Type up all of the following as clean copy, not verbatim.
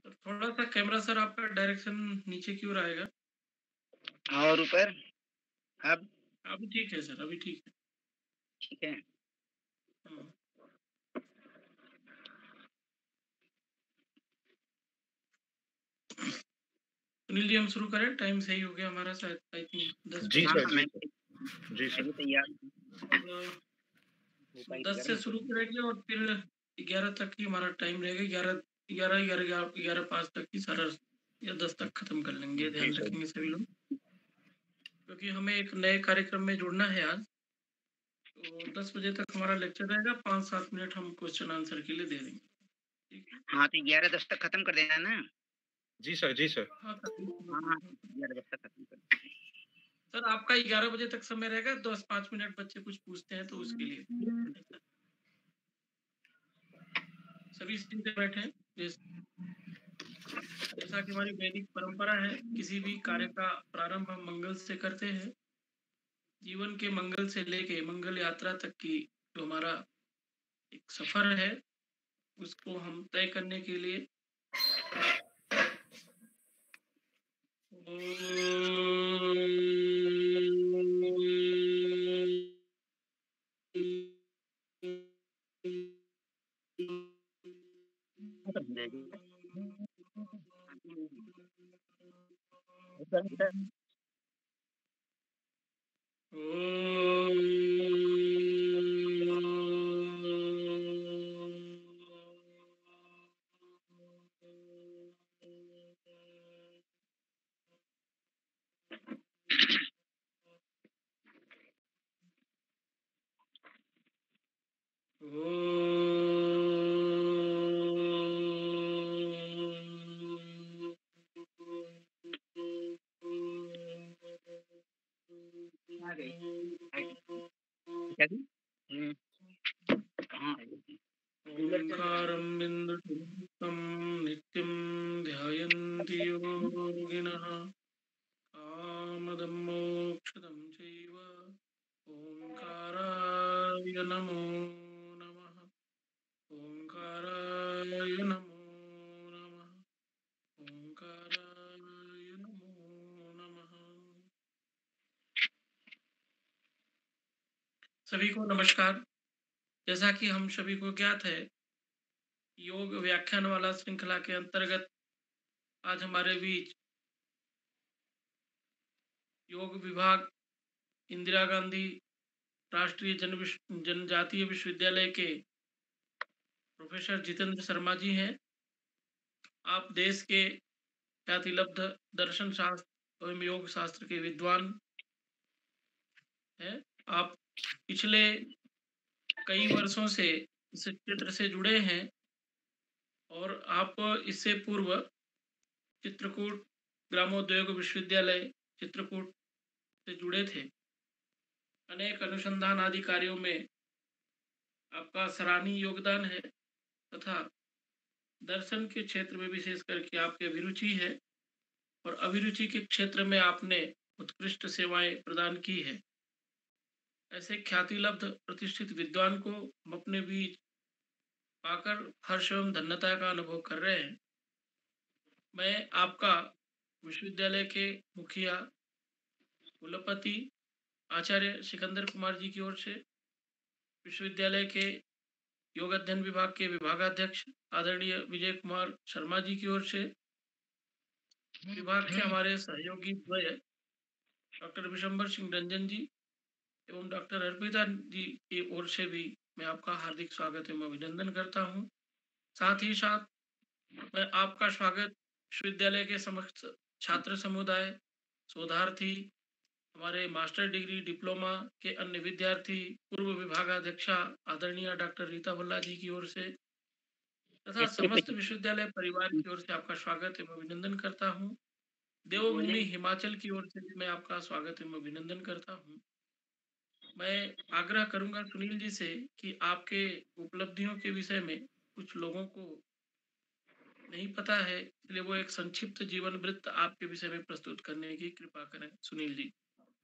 तो थोड़ा-सा camera sir आपका डायरेक्शन नीचे की ओर आएगा। और ऊपर अब अभी ठीक है सर, अभी ठीक है। ठीक है। हाँ। सुनील जी हम शुरू करें? टाइम सही हो गया हमारा शायद आई थिंक 10 जी बज हाँ, सर, हाँ, जी मैं सर, जी मैं सर। भी तैयार हूँ। और भूखा ही 10 गर्म से शुरू करेंगे और फिर 11 तक ही हमारा टाइम रहेगा। 11 11 11 11 5 तक ही सारा या 10 तक खत्म कर लेंगे, जी ध्यान सर। रखेंगे सभी लोग। क्योंकि हमें एक नए कार्यक्रम में जुड़ना है आज। तो 10 बजे तक हमारा लेक्चर रहेगा, 5-7 मिनट हम क्वेश्चन आंसर के लिए दे देंगे। ठीक है? हाँ, तो 11:10 तक खत्म कर देना ना? जी सर, जी सर। हाँ, हाँ, हाँ, तकरीबन। 11:10 तक खत्म कर सर आपका 11 बजे तक समय रहेगा, 10-5 मिनट बच्चे कुछ पूछते हैं तो उसके लिए। ऐसा। सभी सीधे बैठे हैं। जैसा कि हमारी वैदिक परंपरा है, किसी भी कार्य का प्रारंभ हम मंगल से करते हैं। जीवन के मंगल से लेके मंगल यात्रा तक की जो हमारा एक सफर है, उसको हम तय करने के लिए खत्म हो जाएगी। आ गई। आ गई। क्या जी? कहाँ है? ओंकारं बिन्दुसुतं नित्यं ध्यायन्ति योगिनः कामदं मोक्षदं चैव ओंकाराय नमो नमः। ओंकाराय नमो नमः। ओंकाराय नमो नमः। सभी को नमस्कार। जैसा कि हम सभी को ज्ञात है, योग व्याख्यान वाला श्रृंखला के अंतर्गत आज हमारे बीच योग विभाग इंदिरा गांधी राष्ट्रीय जनजातीय विश्वविद्यालय के प्रोफेसर जितेंद्र शर्मा जी हैं। आप देश के ख्यातिलब्ध दर्शन शास्त्र एवं योग शास्त्र के विद्वान हैं। आप पिछले कई वर्षों से इस क्षेत्र से जुड़े हैं और आप इससे पूर्व चित्रकूट ग्रामोद्योग विश्वविद्यालय चित्रकूट से जुड़े थे। अनेक अनुसंधान आदि कार्यों में आपका सराहनीय योगदान है तथा दर्शन के क्षेत्र में विशेष करके आपकी अभिरुचि है और अभिरुचि के क्षेत्र में आपने उत्कृष्ट सेवाएं प्रदान की है। ऐसे ख्यातिलब्ध प्रतिष्ठित विद्वान को हम अपने बीच पाकर हर्ष एवं धन्यता का अनुभव कर रहे हैं। मैं आपका विश्वविद्यालय के मुखिया कुलपति आचार्य सिकंदर कुमार जी की ओर से, विश्वविद्यालय के योग अध्ययन विभाग के विभागाध्यक्ष आदरणीय विजय कुमार शर्मा जी की ओर से, विभाग के हमारे सहयोगी द्वय डॉक्टर विशंबर सिंह रंजन जी एवं डॉक्टर अर्पिता जी की ओर से भी मैं आपका हार्दिक स्वागत एवं अभिनंदन करता हूं। साथ ही साथ मैं आपका स्वागत विश्वविद्यालय के समस्त छात्र समुदाय, शोधार्थी, हमारे मास्टर डिग्री डिप्लोमा के अन्य विद्यार्थी, पूर्व विभागाध्यक्षा आदरणीय डॉक्टर रीता भल्ला जी की ओर से तथा समस्त विश्वविद्यालय परिवार की ओर से आपका स्वागत एवं अभिनंदन करता हूं। देवभूमि हिमाचल की ओर से भी मैं आपका स्वागत एवं अभिनंदन करता हूं। मैं आग्रह करूंगा सुनील जी से कि आपके उपलब्धियों के विषय में कुछ लोगों को नहीं पता है, इसलिए वो एक संक्षिप्त जीवन वृत्त आपके विषय में प्रस्तुत करने की कृपा करें। सुनील जी।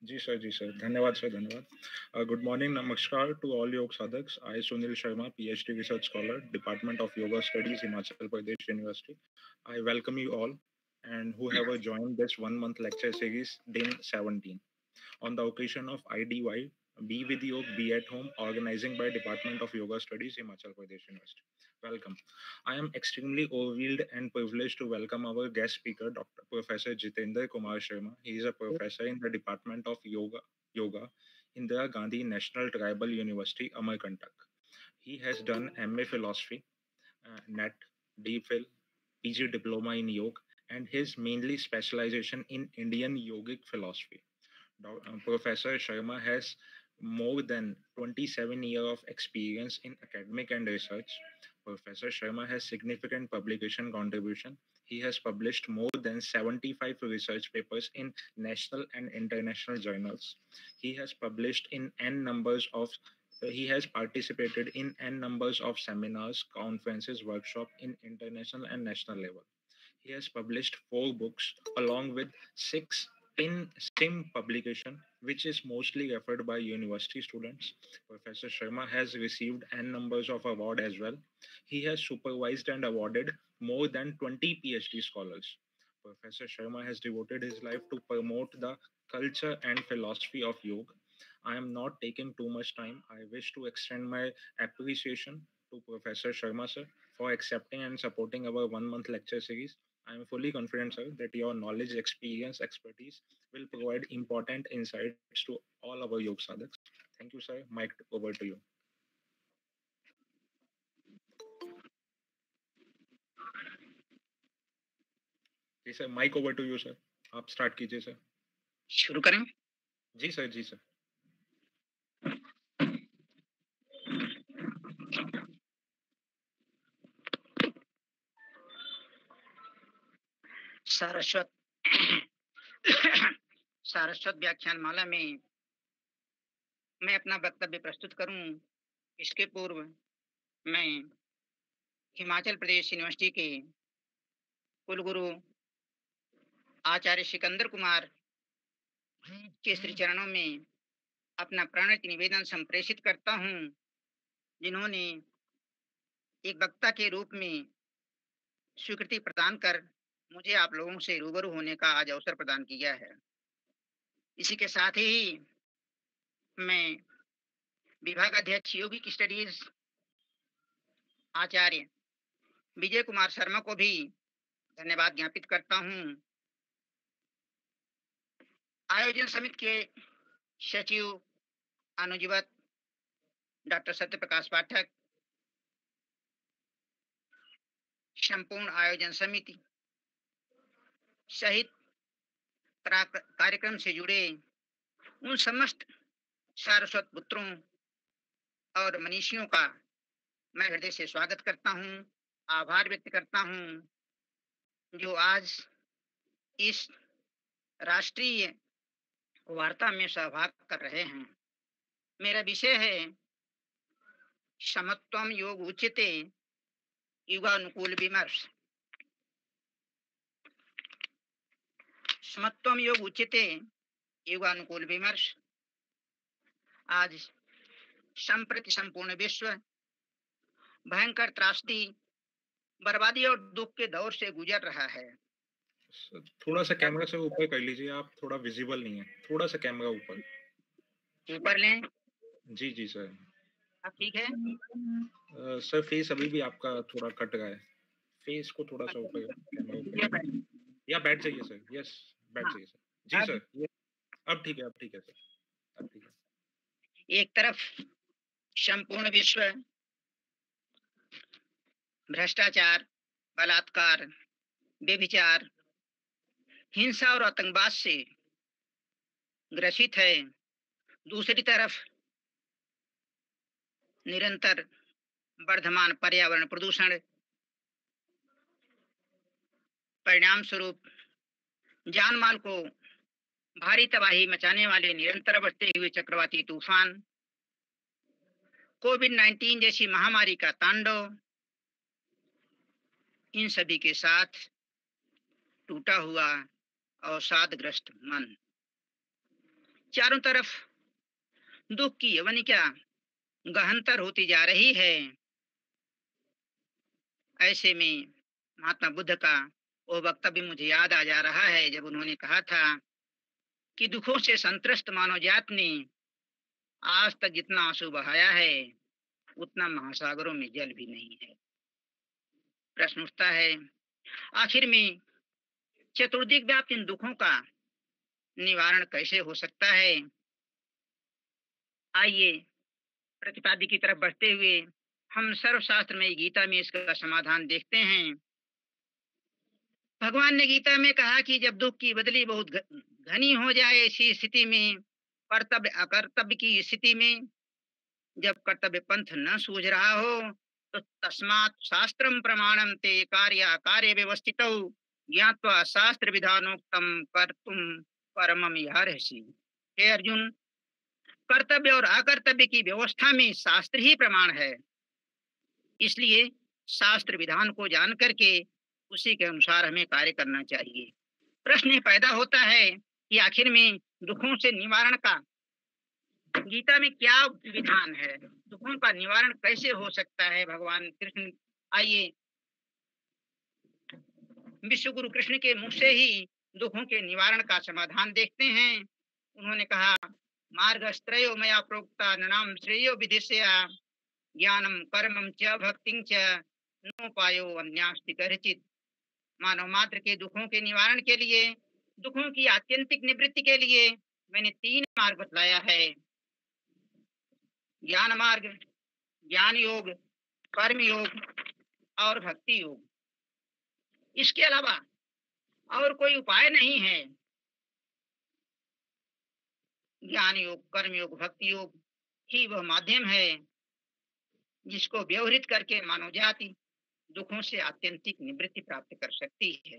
जी सर, धन्यवाद सर, धन्यवाद। Good morning, namaskar to all yog साधक्स। I Sunil Sharma, PhD research scholar, department of yoga studies, Himachal Pradesh university. I welcome you all and who have joined this 1 month lecture series, day 17. On the occasion of IDY, Be with Yog, Be at Home, organizing by Department of Yoga Studies, Himachal Pradesh University. Welcome. I am extremely overwhelmed and privileged to welcome our guest speaker, Dr. Professor Jitendra Kumar Sharma. He is a professor in the Department of Yoga, Indira Gandhi National Tribal University, Amarkantak. He has done MA Philosophy, NET, DPhil, PG Diploma in Yoga, and his mainly specialization in Indian yogic philosophy. Professor Sharma has more than 27 years of experience in academic and research. Professor Sharma has significant publication contribution. He has published more than 75 research papers in national and international journals. He has published in n numbers of he has participated in n numbers of seminars, conferences, workshops in international and national level. He has published 4 books along with 6 in STEM publication, which is mostly referred by university students. Professor Sharma has received n numbers of award as well. He has supervised and awarded more than 20 PhD scholars. Professor Sharma has devoted his life to promote the culture and philosophy of yoga. I am not taking too much time. I wish to extend my appreciation to Professor Sharma sir for accepting and supporting our 1 month lecture series. I am fully confident, sir, that your knowledge, experience, expertise will provide important insights to all our yoga sadhaks. Thank you, sir. Mike, over to you. जी sir, mike over to you sir. आप start कीजिए sir. शुरू करें। जी sir, जी sir. Saraswat Saraswat व्याख्यान माला में मैं अपना वक्तव्य प्रस्तुत करूं, इसके पूर्व मैं हिमाचल प्रदेश यूनिवर्सिटी के कुलगुरु आचार्य सिकंदर कुमार के श्री चरणों में अपना प्रणत निवेदन संप्रेषित करता हूं, जिन्होंने एक वक्ता के रूप में स्वीकृति प्रदान कर मुझे आप लोगों से रूबरू होने का आज अवसर प्रदान किया है। इसी के साथ ही मैं विभाग अध्यक्ष योगिक स्टडीज आचार्य विजय कुमार शर्मा को भी धन्यवाद ज्ञापित करता हूं। आयोजन समिति के सचिव अनुजवत डॉक्टर सत्यप्रकाश पाठक, संपूर्ण आयोजन समिति सहित कार्यक्रम से जुड़े उन समस्त सारस्वत पुत्रों और मनीषियों का मैं हृदय से स्वागत करता हूं, आभार व्यक्त करता हूं, जो आज इस राष्ट्रीय वार्ता में सहभाग कर रहे हैं। मेरा विषय है समत्वम योग उच्यते युगानुकूल विमर्श। समत्वम योग उच्यते युगानुकूल विमर्श। आज संप्रति संपूर्ण विश्व भयंकर त्रासदी, बर्बादी और दुख के दौर से गुजर रहा है। थोड़ा सा कैमरा से ऊपर कर लीजिए, आप थोड़ा विजिबल नहीं है, थोड़ा सा कैमरा ऊपर लें। जी जी सर। अब ठीक है? सर फेस अभी भी आपका थोड़ा कट रहा है, फेस को थोड़ा सा ऊपर कैमरा ऊपर या बैठ जाइए सर। यस, बैठ जाइए सर। जी सर, अब ठीक है, अब ठीक है सर, अब ठीक है। एक तरफ संपूर्ण विश्व भ्रष्टाचार, बलात्कार, व्यभिचार, हिंसा और आतंकवाद से ग्रसित है, दूसरी तरफ निरंतर वर्धमान पर्यावरण प्रदूषण, परिणाम स्वरूप जान माल को भारी तबाही मचाने वाले निरंतर बढ़ते हुए चक्रवाती तूफान, कोविड-19 जैसी महामारी का तांडव, इन सभी के साथ टूटा हुआ अवसादग्रस्त मन। चारों तरफ दुख की यवनिका गहनतर होती जा रही है। ऐसे में महात्मा बुद्ध का वो वक्तव्य मुझे याद आ जा रहा है, जब उन्होंने कहा था कि दुखों से संत्रस्त मानव जात ने आज तक जितना आंसू बहाया है उतना महासागरों में जल भी नहीं है। प्रश्न उठता है, आखिर में चतुर्दिक व्याप्त इन दुखों का निवारण कैसे हो सकता है? आइए प्रतिपाद्य की तरफ बढ़ते हुए हम सर्वशास्त्र में गीता में इसका समाधान देखते हैं। भगवान ने गीता में कहा कि जब दुख की बदली बहुत घनी हो जाए, ऐसी स्थिति में, कर्तव्य अकर्तव्य की स्थिति में, जब कर्तव्य पंथ न सूझ रहा हो, तो तस्मात् शास्त्रम प्रमाणम ते कार्य कार्य व्यवस्थितौ ज्ञात्वा शास्त्र विधानोक्तम कर्तुम परमम यार्हसि। हे अर्जुन, कर्तव्य और अकर्तव्य की व्यवस्था में शास्त्र ही प्रमाण है, इसलिए शास्त्र विधान को जान करके उसी के अनुसार हमें कार्य करना चाहिए। प्रश्न ये पैदा होता है कि आखिर में दुखों से निवारण का गीता में क्या विधान है, दुखों का निवारण कैसे हो सकता है? भगवान कृष्ण, आइए विश्व गुरु कृष्ण के मुख से ही दुखों के निवारण का समाधान देखते हैं। उन्होंने कहा, मार्गस्त्रयो मया प्रोक्ता ननाम श्रेयो विदिशया ज्ञानम कर्मम च भक्तिं च नोपायो अन्यास्ति कदाचित्। मानव मात्र के दुखों के निवारण के लिए, दुखों की आत्यंतिक निवृत्ति के लिए मैंने 3 मार्ग बतलाया है। ज्ञान मार्ग, ज्ञान योग, कर्म योग और भक्ति योग। इसके अलावा और कोई उपाय नहीं है। ज्ञान योग, कर्म योग, भक्ति योग ही वह माध्यम है जिसको व्यवहृत करके मानव जाति दुखों से आत्यंतिक निवृत्ति प्राप्त कर सकती है।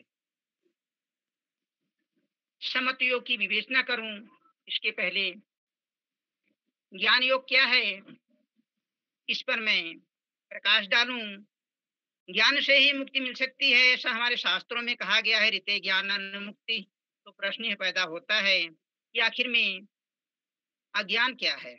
समत योग की विवेचना करूं इसके पहले ज्ञान योग क्या है, इस पर मैं प्रकाश डालूं। ज्ञान से ही मुक्ति मिल सकती है, ऐसा हमारे शास्त्रों में कहा गया है, ऋते ज्ञानान मुक्ति। तो प्रश्न यह पैदा होता है कि आखिर में अज्ञान क्या है?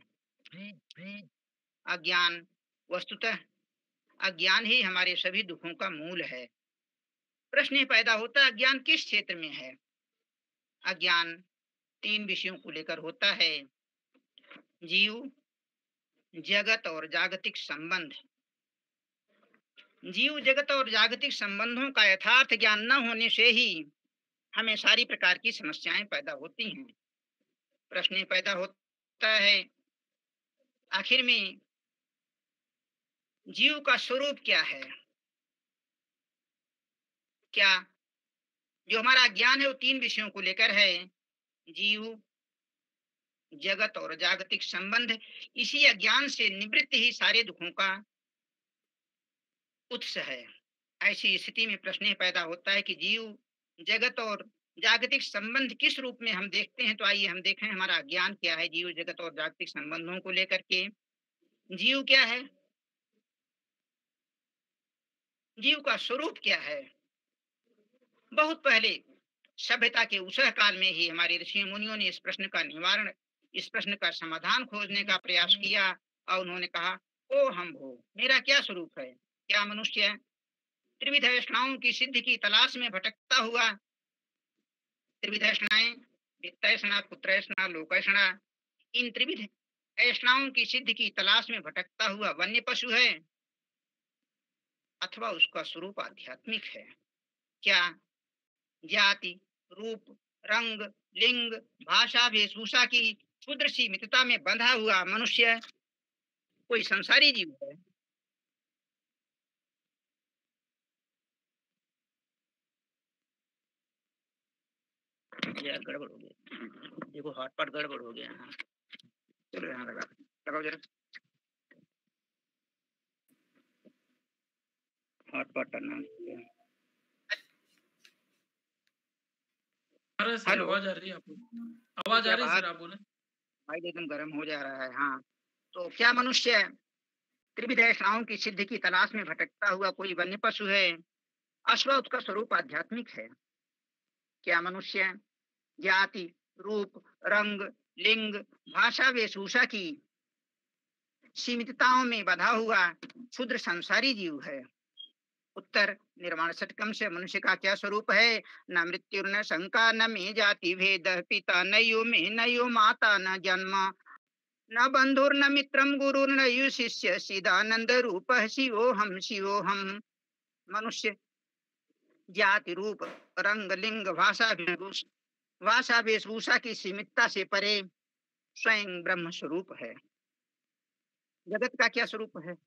अज्ञान, वस्तुतः अज्ञान ही हमारे सभी दुखों का मूल है। प्रश्न यह पैदा होता है, अज्ञान किस क्षेत्र में है? अज्ञान 3 विषयों को लेकर होता है, जीव, जगत और जागतिक संबंध। जीव जगत और जागतिक संबंधों का यथार्थ ज्ञान न होने से ही हमें सारी प्रकार की समस्याएं पैदा होती हैं। प्रश्न पैदा होता है, आखिर में जीव का स्वरूप क्या है? क्या जो हमारा ज्ञान है वो 3 विषयों को लेकर है, जीव, जगत और जागतिक संबंध। इसी अज्ञान से निवृत्ति ही सारे दुखों का उत्स है। ऐसी स्थिति में प्रश्न पैदा होता है कि जीव, जगत और जागतिक संबंध किस रूप में हम देखते हैं। तो आइए हम देखें हमारा ज्ञान क्या है जीव, जगत और जागतिक संबंधों को लेकर के। जीव क्या है, जीव का स्वरूप क्या है? बहुत पहले सभ्यता के उषः काल में ही हमारे ऋषि मुनियों ने इस प्रश्न का निवारण, इस प्रश्न का समाधान खोजने का प्रयास किया और उन्होंने कहा, ओ हम भो, मेरा क्या स्वरूप है? क्या मनुष्य त्रिविध ऐष्णाओं की सिद्धि की तलाश में भटकता हुआ, त्रिविध ऐष्णाएं, वित्तैषणा, पुत्रैषणा, लोकैषणा, इन त्रिविध ऐष्णाओं की सिद्धि की तलाश में भटकता हुआ वन्य पशु है, अथवा उसका स्वरूप आध्यात्मिक है? क्या जाति, रूप, रंग, लिंग, भाषा, वेशभूषा की क्षुद्र सी मितता में बंधा हुआ मनुष्य कोई संसारी जीव है? गड़बड़ हो गया, देखो हॉटपॉट गड़बड़ हो गया। हाँ चलो यहाँ लगाओ जरा, हॉटपॉट करना। सर आवाज आ रही है आपको? आवाज आ रही है सर, आप बोले। भाई एकदम गर्म हो जा रहा है। हाँ, तो क्या मनुष्य त्रिविध ऐष्णाओं की सिद्धि की तलाश में भटकता हुआ कोई वन्य पशु है, अथवा उसका स्वरूप आध्यात्मिक है? क्या मनुष्य जाति, रूप, रंग, लिंग, भाषा, वेशभूषा की सीमितताओं में बंधा हुआ क्षुद्र संसारी जीव है। उत्तर, निर्वाण षटकम से मनुष्य का क्या स्वरूप है? न मृत्यु न शंका न में जाति भेद, पिता न यो में न यो माता न जन्म, न बंधुर न मित्रम गुरु न यु शिष्य, सीधानंद रूप शिवोहम शिवोहम। मनुष्य जाति, रूप, रंग, लिंग, भाषा वेशभूषा की सीमितता से परे स्वयं ब्रह्म स्वरूप है। जगत का क्या स्वरूप है?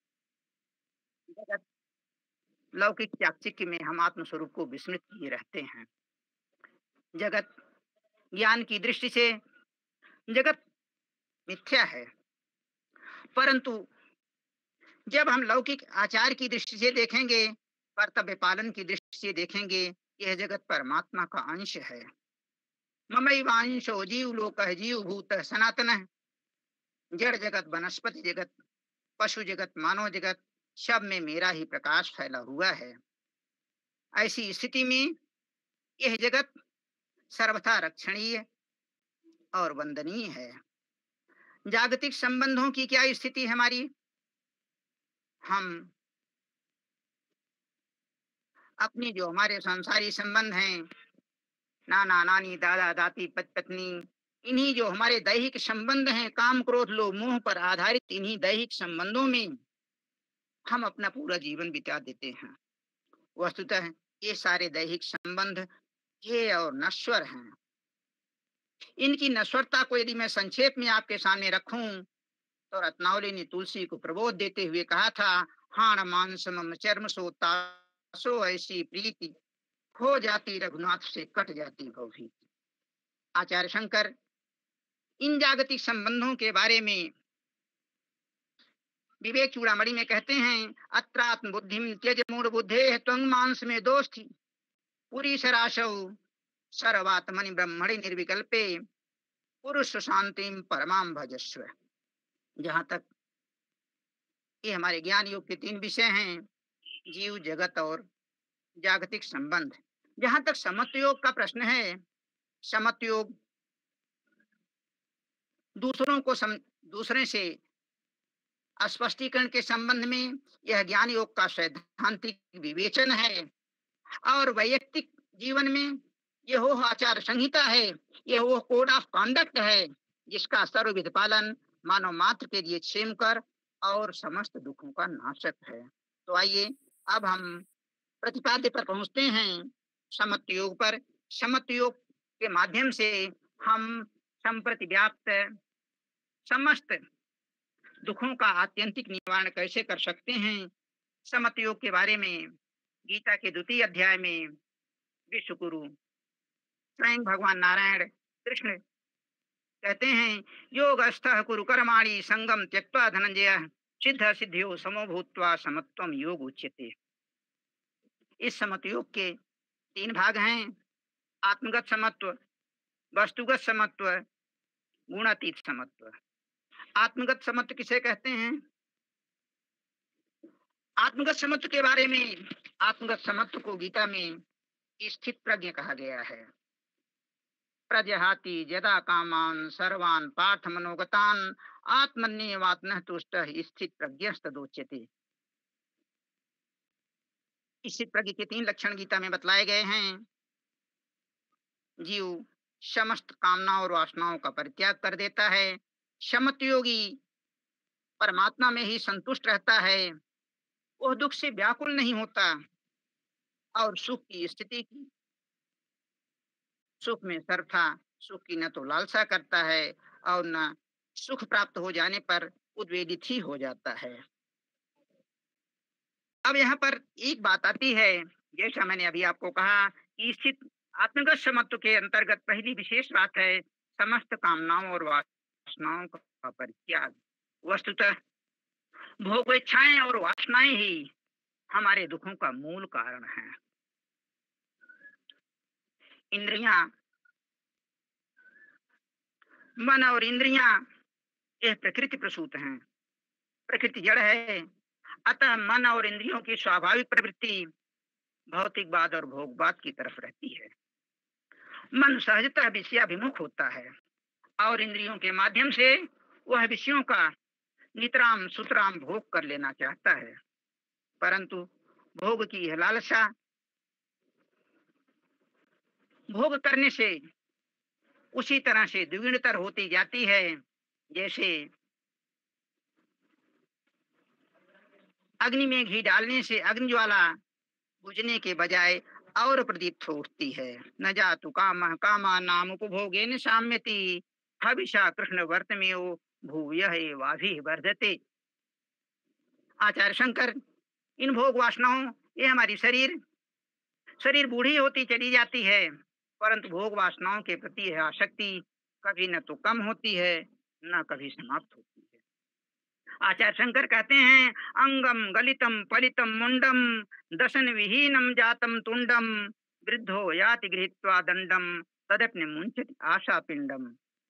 जगत लौकिक चाकचिक्य में हम आत्म स्वरूप को विस्मृत किए रहते हैं। जगत ज्ञान की दृष्टि से जगत मिथ्या है, परंतु जब हम लौकिक आचार की दृष्टि से देखेंगे, कर्तव्य पालन की दृष्टि से देखेंगे, यह जगत परमात्मा का अंश है। ममैवांशो जीव लोक जीव भूत सनातन। जड़ जगत, वनस्पति जगत, पशु जगत, मानव जगत, सब में मेरा ही प्रकाश फैला हुआ है। ऐसी स्थिति में यह जगत सर्वथा रक्षणीय और वंदनीय है। जागतिक संबंधों की क्या स्थिति है हमारी? हम अपनी जो हमारे सांसारिक संबंध हैं, नाना नानी, दादा दादी, पति पत्नी, इन्हीं जो हमारे दैहिक संबंध हैं, काम क्रोध लोभ मोह पर आधारित इन्हीं दैहिक संबंधों में हम अपना पूरा जीवन बिता देते हैं। वस्तुतः ये सारे दैहिक संबंध ये और नश्वर हैं। इनकी नश्वरता को यदि मैं संक्षेप में आपके सामने रखूं, तो रत्नावली ने तुलसी को प्रबोध देते हुए कहा था, हाण मांस मम चर्म सोता सो ऐसी प्रीति, हो जाती रघुनाथ से कट जाती भवभीति। आचार्य शंकर इन जागतिक संबंधों के बारे में विवेक चूड़ामणि में कहते हैं, अत्रात्म बुद्धिम त्यज मूढ़ बुद्धे त्वं मांस में दोष थी, पूरी सराशौ सर्वात्मनि ब्रह्मणि निर्विकल्पे पुरुष शांतिम परमाम भजस्व। जहां तक ये हमारे ज्ञान योग के 3 विषय हैं, जीव, जगत और जागतिक संबंध। जहां तक समत्व योग का प्रश्न है, समत्व योग दूसरे से स्पष्टीकरण के संबंध में यह ज्ञान योग का सैद्धांतिक विवेचन है, और वैयक्तिक जीवन में यह वो आचार संहिता है, यह वो कोड ऑफ कॉन्डक्ट है, जिसका सर्वविध पालन मानव मात्र के लिए क्षेमकर और समस्त दुखों का नाशक है। तो आइए अब हम प्रतिपाद्य पर पहुंचते हैं, समत्व योग पर। समत्व योग के माध्यम से हम संप्रति व्याप्त समस्त दुखों का आत्यंतिक निवारण कैसे कर सकते हैं। समत्व योग के बारे में गीता के 2 अध्याय में विश्वगुरु स्वयं भगवान नारायण कृष्ण कहते हैं, योगस्थः कुरु कर्माणि संगम त्यक्त्वा धनंजय सिद्ध सिद्धियो समो भूत्वा समत्वम योग उच्यते। इस समत्व योग के 3 भाग हैं, आत्मगत समत्व, वस्तुगत समत्व, गुणातीत समत्व। आत्मगत समत्व किसे कहते हैं? आत्मगत समत्व के बारे में, आत्मगत समत्व को गीता में स्थित प्रज्ञ कहा गया है। प्रजहाति यदा कामान सर्वान पार्थ मनोगतान आत्मन्येवात्मनः तुष्टः स्थित प्रज्ञस्तदोच्यते। स्थित प्रज्ञ के 3 लक्षण गीता में बतलाए गए हैं। जीव समस्त कामनाओं और वासनाओं का परित्याग कर देता है, समत्व योगी परमात्मा में ही संतुष्ट रहता है, वह दुख से व्याकुल नहीं होता और सुख की स्थिति की, सुख में सर्वथा सुख की न तो लालसा करता है और न सुख प्राप्त हो जाने पर उद्वेलित ही हो जाता है। अब यहाँ पर एक बात आती है, जैसा मैंने अभी आपको कहा कि स्थित आत्मगत समत्व के अंतर्गत पहली विशेष बात है समस्त कामनाओं और वासनाओं का परित्याग। वस्तुतः भोग इच्छाएं और वासनाएं ही हमारे दुखों का मूल कारण है। इंद्रियां, मन और इंद्रियां यह प्रकृति प्रसूत हैं, प्रकृति जड़ है, अतः मन और इंद्रियों की स्वाभाविक प्रवृत्ति भौतिकवाद और भोगवाद की तरफ रहती है। मन सहजतः विषयाभिमुख होता है और इंद्रियों के माध्यम से वह विषयों का नितराम सुतराम भोग कर लेना चाहता है, परंतु भोग की यह लालसा भोग करने से उसी तरह से द्विगुणतर होती जाती है जैसे अग्नि में घी डालने से अग्नि ज्वाला बुझने के बजाय और प्रदीप्त हो उठती है। न जातु काम कामा नाम उपभोगे न साम्यति हविषा कृष्ण वर्तमेयो भूयः एवाभि वर्धते। आचार्य शंकर इन भोग वासनाओं, ये हमारी शरीर बूढ़ी होती चली जाती है, परंतु भोग वासनाओं के प्रति यह आसक्ति कभी न तो कम होती है न कभी समाप्त होती है। आचार्य शंकर कहते हैं, अंगम गलितम पलितम मुंडम दशन विहीनम जातम तुंडम वृद्धो याति गृहीत्वा दंडम तदप्ने मुंचति आशा पिंडम।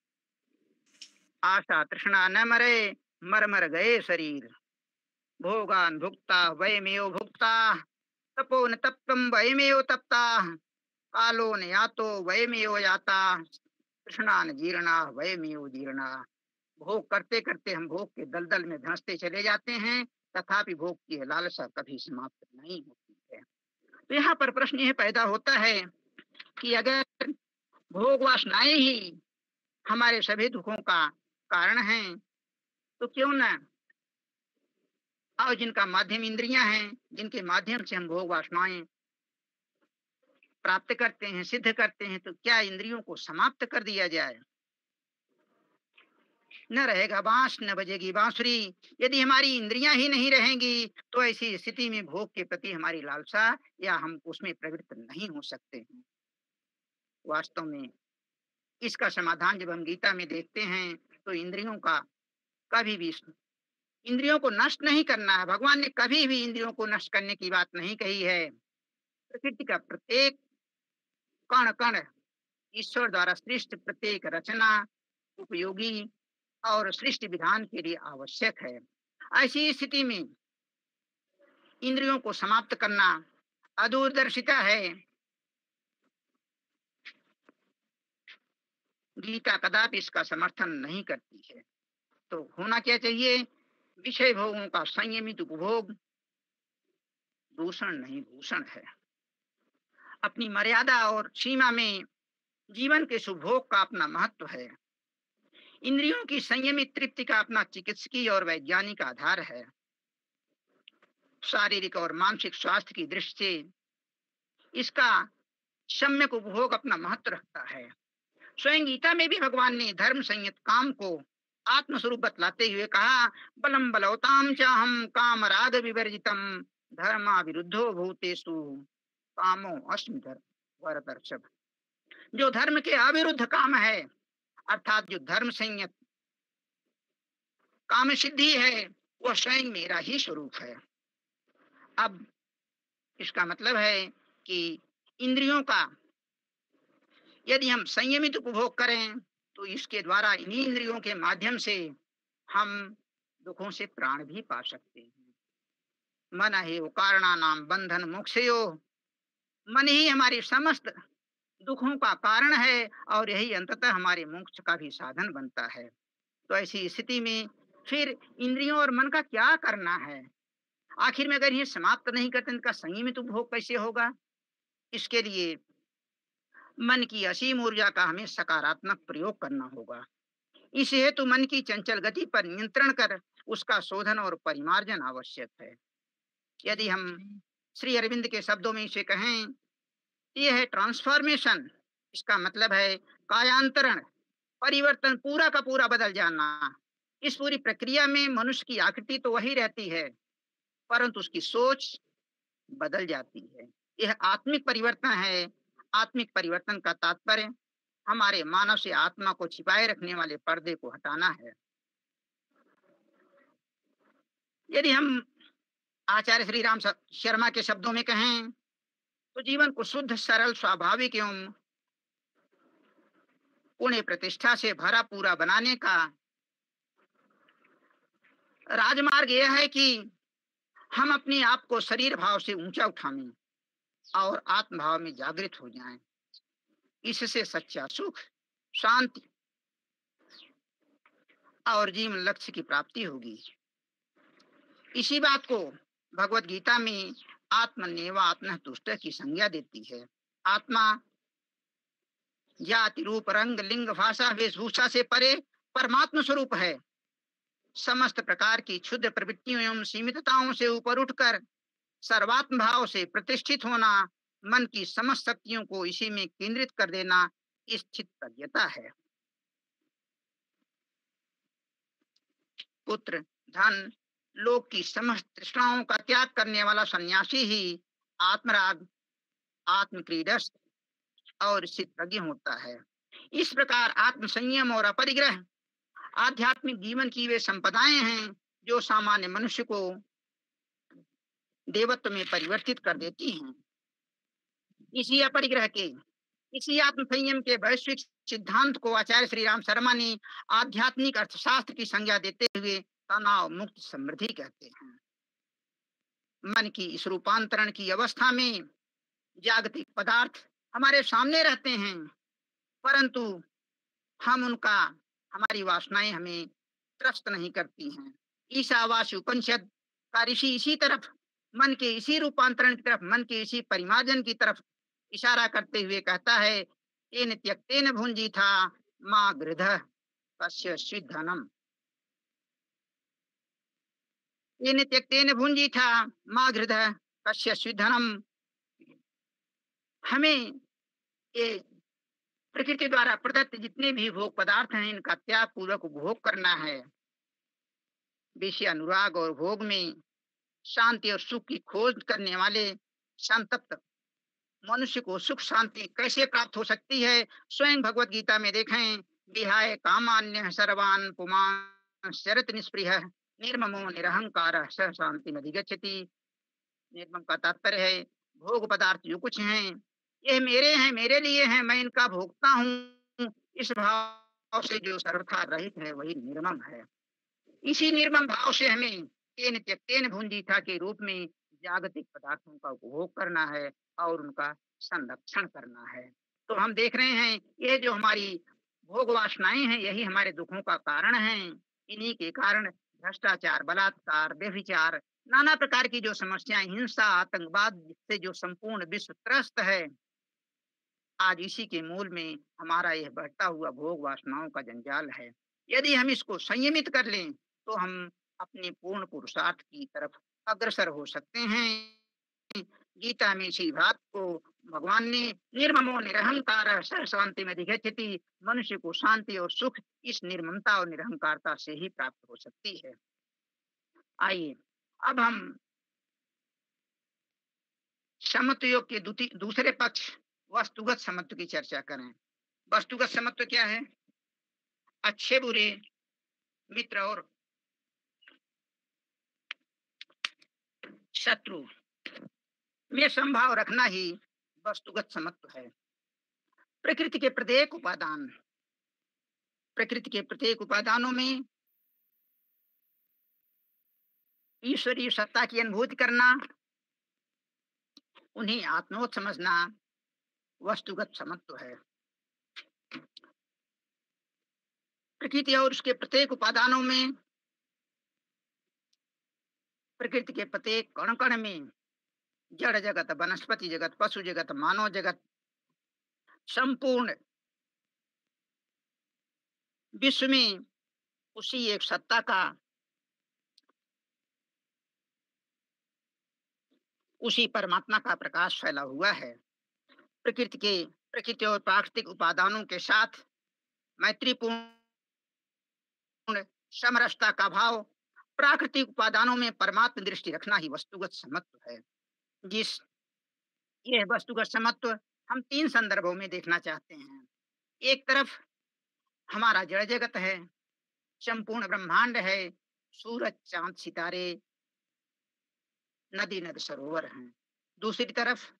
आशा तृष्णा न मरे, मर मर गए शरीर। भोगान भुक्ता वयमेव भुक्ता, तपो न तप्तम वयमेव तप्ता। कालो न यातो वयमेव याता, तृष्णा न जीर्णा वयमेव जीर्णा। भोग करते करते हम भोग के दलदल में धंसते चले जाते हैं, तथापि भोग की लालसा कभी समाप्त नहीं होती है। तो यहाँ पर प्रश्न यह पैदा होता है कि अगर भोग वासनाएं ही हमारे सभी दुखों का कारण हैं, तो क्यों न और जिनका माध्यम इंद्रियां हैं, जिनके माध्यम से हम भोग वासनाएं प्राप्त करते हैं, सिद्ध करते हैं, तो क्या इंद्रियों को समाप्त कर दिया जाए? न रहेगा बांस न बजेगी बांसुरी। यदि हमारी इंद्रियां ही नहीं रहेंगी तो ऐसी स्थिति में भोग के प्रति हमारी लालसा या हम उसमें प्रवृत्त नहीं हो सकते हैं। वास्तव में इसका समाधान जब हम गीता में देखते हैं तो इंद्रियों का कभी भी, इंद्रियों को नष्ट नहीं करना है। भगवान ने कभी भी इंद्रियों को नष्ट करने की बात नहीं कही है। प्रकृति का प्रत्येक कण कण ईश्वर द्वारा सृष्ट, प्रत्येक रचना उपयोगी और सृष्टि विधान के लिए आवश्यक है। ऐसी स्थिति में इंद्रियों को समाप्त करना अदूरदर्शिता है। गीता कदापि इसका समर्थन नहीं करती है। तो होना क्या चाहिए? विषय भोगों का संयमित उपभोग दूषण नहीं भूषण है। अपनी मर्यादा और सीमा में जीवन के सुभोग का अपना महत्व है। इंद्रियों की संयमित तृप्ति का अपना चिकित्सकीय और वैज्ञानिक आधार है। शारीरिक और मानसिक स्वास्थ्य की दृष्टि से इसका सम्यक उपभोग अपना महत्व रखता है। स्वयं गीता में भी भगवान ने धर्म संयत काम को आत्मस्वरूप बतलाते हुए कहा, बलम बलवताम चाहम काम राग विवर्जितम धर्मा विरुद्धो भूतेषु कामो अस्मि वरदर्शभ। जो धर्म के अविरुद्ध काम है, अर्थात जो धर्म संयत काम सिद्धि है, वह स्वयं मेरा ही स्वरूप है। अब इसका मतलब है कि इंद्रियों का यदि हम संयमित उपभोग करें तो इसके द्वारा इन्हीं इंद्रियों के माध्यम से हम दुखों से प्राण भी पा सकते हैं। मन है वो कारणा नाम बंधन मोक्षयो। मन ही हमारी समस्त दुखों का कारण है और यही अंततः हमारे मोक्ष का भी साधन बनता है। तो ऐसी स्थिति में फिर इंद्रियों और मन का क्या करना है? आखिर में अगर ये समाप्त नहीं करते, इनका संयमित उपभोग कैसे होगा? इसके लिए मन की असीम ऊर्जा का हमें सकारात्मक प्रयोग करना होगा। इस हेतु मन की चंचल गति पर नियंत्रण कर उसका शोधन और परिमार्जन आवश्यक है। यदि हम श्री अरविंद के शब्दों में इसे कहें, यह है ट्रांसफॉर्मेशन। इसका मतलब है कायांतरण, परिवर्तन, पूरा का पूरा बदल जाना। इस पूरी प्रक्रिया में मनुष्य की आकृति तो वही रहती है, परंतु उसकी सोच बदल जाती है। यह आत्मिक परिवर्तन है। आत्मिक परिवर्तन का तात्पर्य हमारे मानव से आत्मा को छिपाए रखने वाले पर्दे को हटाना है। यदि हम आचार्य श्री राम शर्मा के शब्दों में कहें तो जीवन को शुद्ध, सरल, स्वाभाविक एवं पुण्य प्रतिष्ठा से भरा पूरा बनाने का राजमार्ग यह है कि हम अपने आप को शरीर भाव से ऊंचा उठाएं और आत्म भाव में जागृत हो जाएं। इससे सच्चा सुख, शांति और जीवन लक्ष्य की प्राप्ति होगी। इसी बात को भगवत गीता में आत्मनेव आत्मतुष्ट की संज्ञा देती है। आत्मा जाति रूप रंग लिंग भाषा वेशभूषा से परे परमात्म स्वरूप है। समस्त प्रकार की क्षुद्र प्रवृत्तियों एवं सीमितताओं से ऊपर उठकर सर्वात्म भाव से प्रतिष्ठित होना, मन की समस्त शक्तियों को इसी में केंद्रित कर देना स्थित प्रज्ञता है। पुत्र, धन, लोक की समस्त तृष्णाओं का त्याग करने वाला सन्यासी ही आत्मराग, आत्मक्रीडस्थ और स्थितप्रज्ञ होता है। इस प्रकार आत्म संयम और अपरिग्रह आध्यात्मिक जीवन की वे संपदाएं हैं जो सामान्य मनुष्य को देवत्व में परिवर्तित कर देती हैं। इसी अपरिग्रह के, इसी आत्म संयम के वैश्विक सिद्धांत को आचार्य श्री राम शर्मा ने आध्यात्मिक अर्थशास्त्र की संज्ञा देते हुए तनाव मुक्त समृद्धि कहते हैं। मन की इस रूपांतरण की अवस्था में जागतिक पदार्थ हमारे सामने रहते हैं, परंतु हम उनका, हमारी वासनाएं हमें त्रस्त नहीं करती हैं। ईशावास्य उपनिषद का ऋषि इसी तरफ, मन के इसी रूपांतरण की तरफ, मन के इसी परिमार्जन की तरफ इशारा करते हुए कहता है, तेन त्यक्तेन भुंजीथा मा गृधः कस्य स्विद्धनम। तेन त्यक्तेन भुंजीथा मा गृधः कस्य स्विद्धनम। हमें ये प्रकृति द्वारा प्रदत्त जितने भी भोग पदार्थ हैं, इनका त्याग पूर्वक उपभोग करना है। विषय अनुराग और भोग में शांति और सुख की खोज करने वाले संतप्त मनुष्य को सुख शांति कैसे प्राप्त हो सकती है? स्वयं भगवत गीता में देखें, विहाय कामान्य सर्वान पुमान् शरत निष्पृह निर्ममो निरहंकार स शांति अधिगच्छति। निर्मम का तात्पर्य है, भोग पदार्थ जो कुछ हैं ये मेरे हैं, मेरे लिए हैं, मैं इनका भोगता हूँ, इस भाव से जो सर्वथा रहित है वही निर्मम है। इसी निर्मम भाव से हमें तेन त्यक्तेन भुंजीथा के रूप में जागतिक पदार्थों का उपभोग करना है और उनका संरक्षण करना है। तो हम देख रहे हैं, ये जो हमारी भोग वासनाएं हैं यही हमारे दुखों का कारण हैं। इन्हीं के कारण भ्रष्टाचार, बलात्कार, व्यभिचार, नाना प्रकार की जो समस्याएं, हिंसा, आतंकवाद से जो संपूर्ण विश्व त्रस्त है, आज इसी के मूल में हमारा यह बढ़ता हुआ भोग वासनाओं का जंजाल है। यदि हम इसको संयमित कर लें तो हम अपने पूर्ण पुरुषार्थ की तरफ अग्रसर हो सकते हैं। गीता में इसी बात को भगवान ने निर्ममो निरहंकार स शांति में अधिगच्छति, मनुष्य को शांति और सुख इस निर्ममता और निरहंकारता से ही प्राप्त हो सकती है। आइए अब हम समत्व योग के दूसरे पक्ष वस्तुगत समत्व की चर्चा करें। वस्तुगत समत्व क्या है? अच्छे बुरे, मित्र और शत्रु में संभाव रखना ही वस्तुगत समत्व है। प्रकृति के प्रत्येक उपादान, प्रकृति के प्रत्येक उपादानों में ईश्वरीय सत्ता की अनुभूति करना, उन्हें आत्मोत समझना वस्तुगत समत्व है। प्रकृति और उसके प्रत्येक उपादानों में, प्रकृति के प्रत्येक कण कण में, जड़ जगत, वनस्पति जगत, पशु जगत, मानव जगत, संपूर्ण विश्व में उसी एक सत्ता का, उसी परमात्मा का प्रकाश फैला हुआ है। प्रकृति और प्राकृतिक उपादानों के साथ मैत्रीपूर्ण समरसता का भाव, प्राकृतिक उपादानों में परमात्म दृष्टि रखना ही वस्तुगत समत्व है। यह वस्तुगत समत्व हम तीन संदर्भों में देखना चाहते हैं। एक तरफ हमारा जड़ जगत है, संपूर्ण ब्रह्मांड है, सूरज, चांद, सितारे, नदी, नद, सरोवर हैं। दूसरी तरफ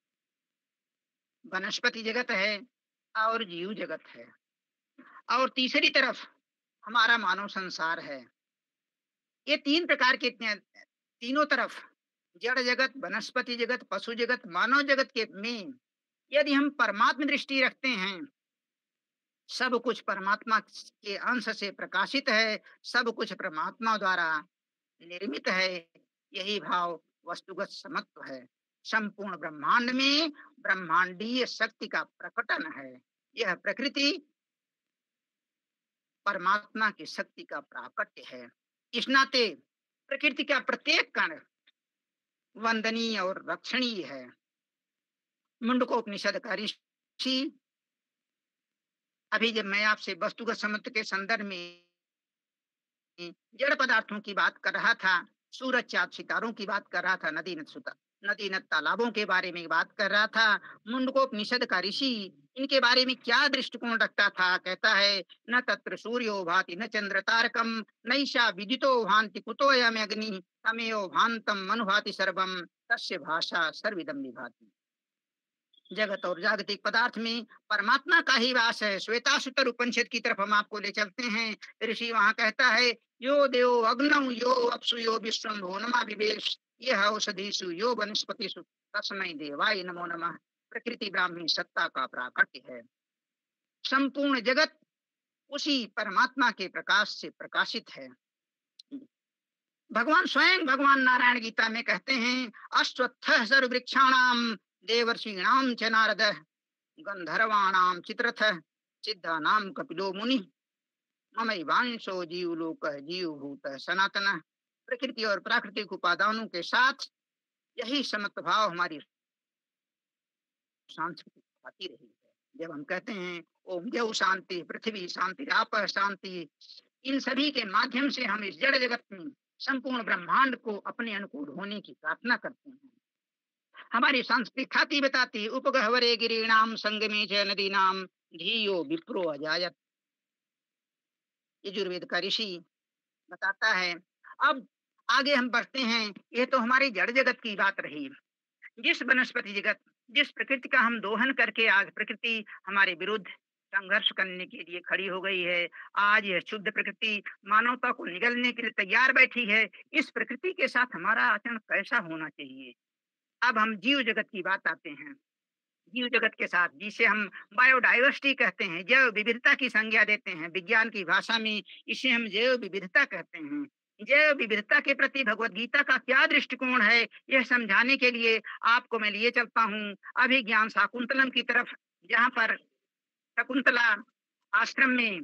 वनस्पति जगत है और जीव जगत है, और तीसरी तरफ हमारा मानव संसार है। ये तीन प्रकार के, तीनों तरफ जड़ जगत, वनस्पति जगत, पशु जगत, मानव जगत के में यदि हम परमात्म दृष्टि रखते हैं, सब कुछ परमात्मा के अंश से प्रकाशित है, सब कुछ परमात्मा द्वारा निर्मित है, यही भाव वस्तुगत समत्व है। संपूर्ण ब्रह्मांड में ब्रह्मांडीय शक्ति का प्रकटन है। यह प्रकृति परमात्मा की शक्ति का प्राकट्य है। इस नाते प्रकृति का प्रत्येक कण वंदनीय और रक्षणीय है। मुंडकोपनिषद का ऋषि, अभी जब मैं आपसे वस्तुगत समत्व के संदर्भ में जड़ पदार्थों की बात कर रहा था, सूरज चाँद सितारों की बात कर रहा था, नदी नद तालाबों के बारे में बात कर रहा था, मुंडकोपनिषद का ऋषि इनके बारे में क्या दृष्टिकोण रखता था? कहता है, न तत्र सूर्यो भाति न चंद्र तारकम नैषा विदितो भान्ति कुतोऽयम् अग्नि तमेव भान्तम मनुभाति सर्वम तस्य भाषा सर्विदं विभाति। जगत और जागतिक पदार्थ में परमात्मा का ही वास है। श्वेताश्वतर उपनिषद की तरफ हम आपको ले चलते हैं। ऋषि वहां कहता है, यो देव अग्नौ यो अप्सु यो विश्वम्भो नमा विवेश यह औषधिषु यो वनस्पतिषु तस्मै देवाय नमो नमः। प्रकृति ब्राह्मी सत्ता का प्राकट्य है। संपूर्ण जगत उसी परमात्मा के प्रकाश से प्रकाशित है। भगवान स्वयं भगवान नारायण गीता में कहते हैं, अश्वत्थः सर्ववृक्षाणाम देवर्षीणाम च नारदः गंधर्वाणाम चित्रथः सिद्धानाम कपिलो मुनि ममैवांशो जीवलोकः जीवभूतः सनातनः। प्रकृति और प्राकृतिक उपादानों के साथ यही समत्व भाव हमारी सांस्कृतिक आती रही है। जब हम कहते हैं ओम देव शांति, पृथ्वी शांति, आप शांति, इन सभी के माध्यम से हम इस जड़ जगत में संपूर्ण ब्रह्मांड को अपने अनुकूल होने की प्रार्थना करते हैं। हमारी संस्कृति खाती बताती, उपगहवरे गिरीणाम संगमे च नदीनाम धियो विप्रो अजायत। यजुर्वेद का ऋषि बताता है। अब आगे हम बढ़ते हैं। ये तो हमारी जड़ जगत की बात रही। जिस वनस्पति जगत, जिस प्रकृति का हम दोहन करके आज प्रकृति हमारे विरुद्ध संघर्ष करने के लिए खड़ी हो गई है, आज यह शुद्ध प्रकृति मानवता को निगलने के लिए तैयार बैठी है। इस प्रकृति के साथ हमारा आचरण कैसा होना चाहिए? अब हम जीव जगत की बात आते हैं। जीव जगत के साथ, जिसे हम बायोडाइवर्सिटी कहते हैं, जैव विविधता की संज्ञा देते हैं, विज्ञान की भाषा में इसे हम जैव विविधता कहते हैं। जैव विविधता के प्रति भगवत गीता का क्या दृष्टिकोण है, यह समझाने के लिए आपको मैं लिए चलता हूँ अभिज्ञान शाकुंतलम की तरफ, जहाँ पर शकुंतला आश्रम में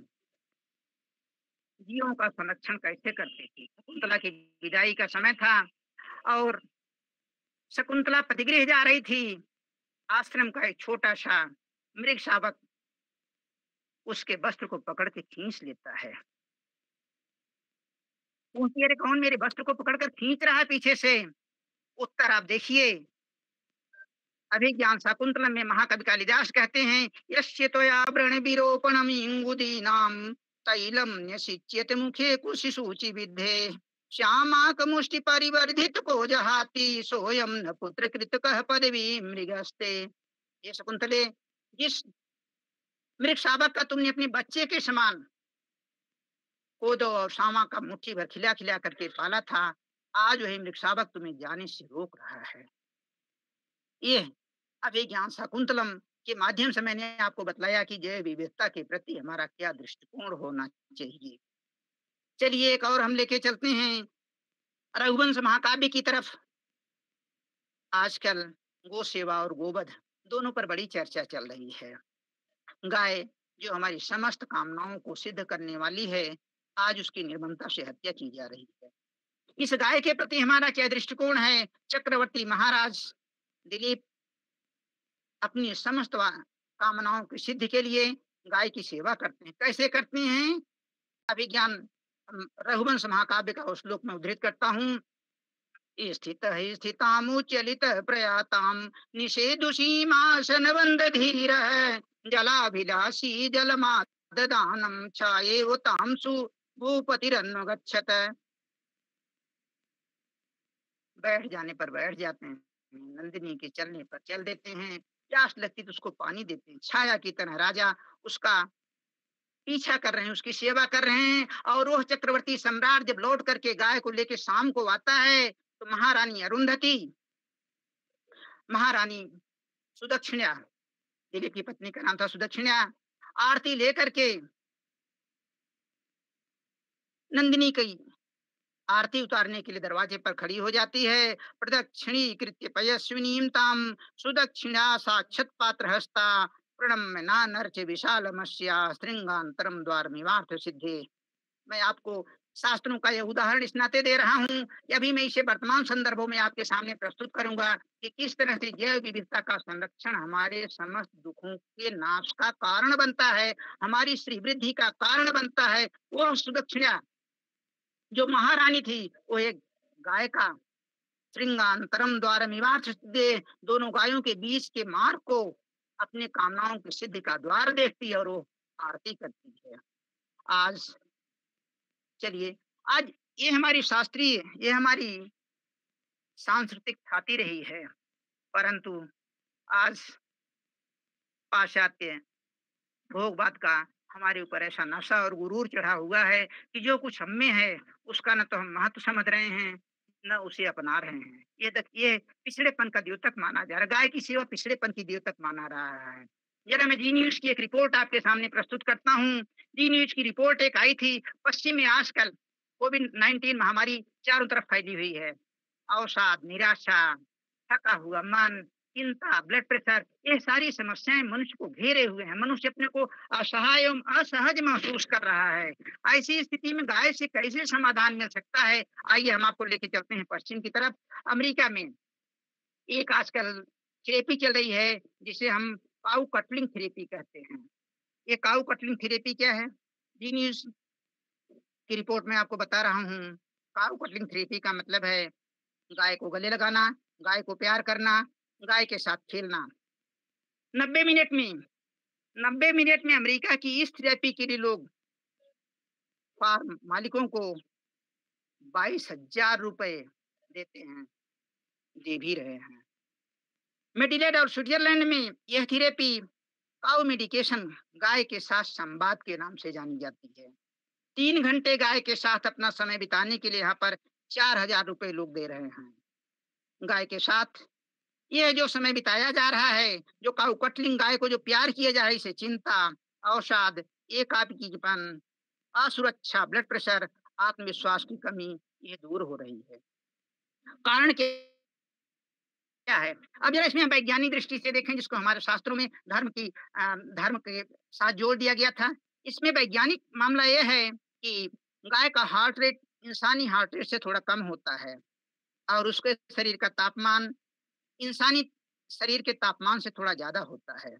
जीवों का संरक्षण कैसे करती थी। शकुंतला की विदाई का समय था और शकुंतला पतिगृह जा रही थी। आश्रम का एक छोटा सा मृग शावक उसके वस्त्र को पकड़ के खींच लेता है। पूछती है, अरे कौन मेरे वस्त्र को पकड़कर खींच रहा है पीछे से? उत्तर आप देखिए। अभिज्ञान शाकुंतलम में महाकवि कालिदास कहते हैं, यस्य त्वया व्रण विरोपणम इंगुदीनाम तैलम न्यसिच्यते मुखे कुशिशुचि विद्धे श्यामाक मुष्टि परिवर्धित को जहाति सोयम न पुत्र कृतकः पदवी मृगस्ते। ये शकुंतले, जिस मृग शावक का तुमने अपने बच्चे के समान कोदो और शामा का मुट्ठी भर खिला खिला करके पाला था, आज वही मृग शावक तुम्हें जाने से रोक रहा है। ये अभिज्ञान शाकुंतलम के माध्यम से मैंने आपको बतलाया कि जैव विविधता के प्रति हमारा क्या दृष्टिकोण होना चाहिए। चलिए एक और हम लेके चलते हैं रघुवंश महाकाव्य की तरफ। आजकल गो सेवा और गोवध दोनों पर बड़ी चर्चा चल रही है। गाय जो हमारी समस्त कामनाओं को सिद्ध करने वाली है, आज उसकी निर्ममता से हत्या की जा रही है। इस गाय के प्रति हमारा क्या दृष्टिकोण है? चक्रवर्ती महाराज दिलीप अपनी समस्त कामनाओं की सिद्धि के लिए गाय की सेवा करते हैं। कैसे करते हैं? अभिज्ञान रघुवंश महाकाव्य का श्लोक में उद्धृत करता हूँ। स्थितः स्थितामुच्चलितः प्रयातां निषेधुषीमासन वंद धीरः जलाभिलाषी जलमाददानं छायेव तांसु भूपतिरन्वगच्छत। बैठ जाने पर बैठ जाते हैं, नंदिनी के चलने पर चल देते हैं, प्यास लगती तो उसको पानी देते हैं। छाया की तरह राजा उसका पीछा कर रहे हैं, उसकी सेवा कर रहे हैं। और वह चक्रवर्ती सम्राट जब लौट करके गाय को लेके शाम को आता है तो महारानी अरुंधति, महारानी सुदक्षिणा दिलीप की पत्नी का नाम था सुदक्षिणा। आरती लेकर के नंदिनी की आरती उतारने के लिए दरवाजे पर खड़ी हो जाती है। प्रदक्षिणी कृत्य पयस्विनीम ताम सुदक्षिणा साक्षात पात्र हस्ता प्रणम्य नानर्च विशाल मस्या श्रृंगांतरम द्वार मिवार्थ सिद्धि। मैं आपको शास्त्रों का यह उदाहरण इस नाते दे रहा हूँ, अभी मैं इसे वर्तमान संदर्भों में आपके सामने प्रस्तुत करूंगा कि किस तरह से जैव विविधता का संरक्षण हमारे समस्त दुखों के नाश का कारण बनता है, हमारी श्री वृद्धि का कारण बनता है। वो सुदक्षिणा जो महारानी थी, वो एक गाय का श्रृंगांतरम द्वारा मिवार्थ दे, दोनों गायों के बीच के मार्ग को अपने कामनाओं की सिद्धि का द्वार देखती है और वो आरती करती है। आज चलिए, आज ये हमारी शास्त्रीय, ये हमारी सांस्कृतिक ख्याति रही है, परंतु आज पाश्चात्य भोगवाद का हमारे ऊपर ऐसा नशा और गुरूर चढ़ा हुआ है कि जो कुछ हम में है उसका न तो हम महत्व समझ रहे हैं, न उसे अपना रहे हैं। ये पिछड़ेपन का द्योतक माना जा रहा है। गाय की सेवा पिछड़ेपन की द्योतक माना रहा है। जरा मैं जी न्यूज की एक रिपोर्ट आपके सामने प्रस्तुत करता हूँ। जी न्यूज की रिपोर्ट एक आई थी, पश्चिम में आजकल कोविड-19 महामारी चारों तरफ फैली हुई है। अवसाद, निराशा, थका हुआ मन, चिंता, ब्लड प्रेशर, ये सारी समस्याएं मनुष्य को घेरे हुए हैं। मनुष्य अपने को असहाय एवं असहज महसूस कर रहा है। ऐसी स्थिति में गाय से कैसे समाधान मिल सकता है? आइए हम आपको लेके चलते हैं पश्चिम की तरफ। अमेरिका में एक आजकल थेरेपी चल रही है जिसे हम काऊ कटलिंग थेरेपी कहते हैं। ये काऊ कटलिंग थेरेपी क्या है? जी न्यूज की रिपोर्ट में आपको बता रहा हूँ। काऊ कटलिंग थेरेपी का मतलब है गाय को गले लगाना, गाय को प्यार करना, गाय के साथ खेलना। 90 मिनट में 90 मिनट में अमेरिका की इस थेरेपी के लिए लोग फार्म मालिकों को 22,000 रुपए देते हैं, दे भी रहे हैं। मेडिलेड और स्विट्जरलैंड में यह थेरेपी काउ मेडिकेशन गाय के साथ संवाद के नाम से जानी जाती है। 3 घंटे गाय के साथ अपना समय बिताने के लिए यहाँ पर 4,000 रुपए लोग दे रहे हैं। गाय के साथ यह जो समय बिताया जा रहा है, जो काउ कटलिंग गाय को जो प्यार किया जा रहा है, इसे चिंता, अवसाद, एकाकीपन, असुरक्षा, ब्लड प्रेशर, आत्मविश्वास की कमी ये दूर हो रही है। कारण क्या है? अब जरा इसमें हम वैज्ञानिक दृष्टि से देखें, जिसको हमारे शास्त्रों में धर्म के साथ जोड़ दिया गया था। इसमें वैज्ञानिक मामला ये है कि गाय का हार्ट रेट इंसानी हार्ट रेट से थोड़ा कम होता है और उसके शरीर का तापमान इंसानी शरीर के तापमान से थोड़ा ज़्यादा होता है।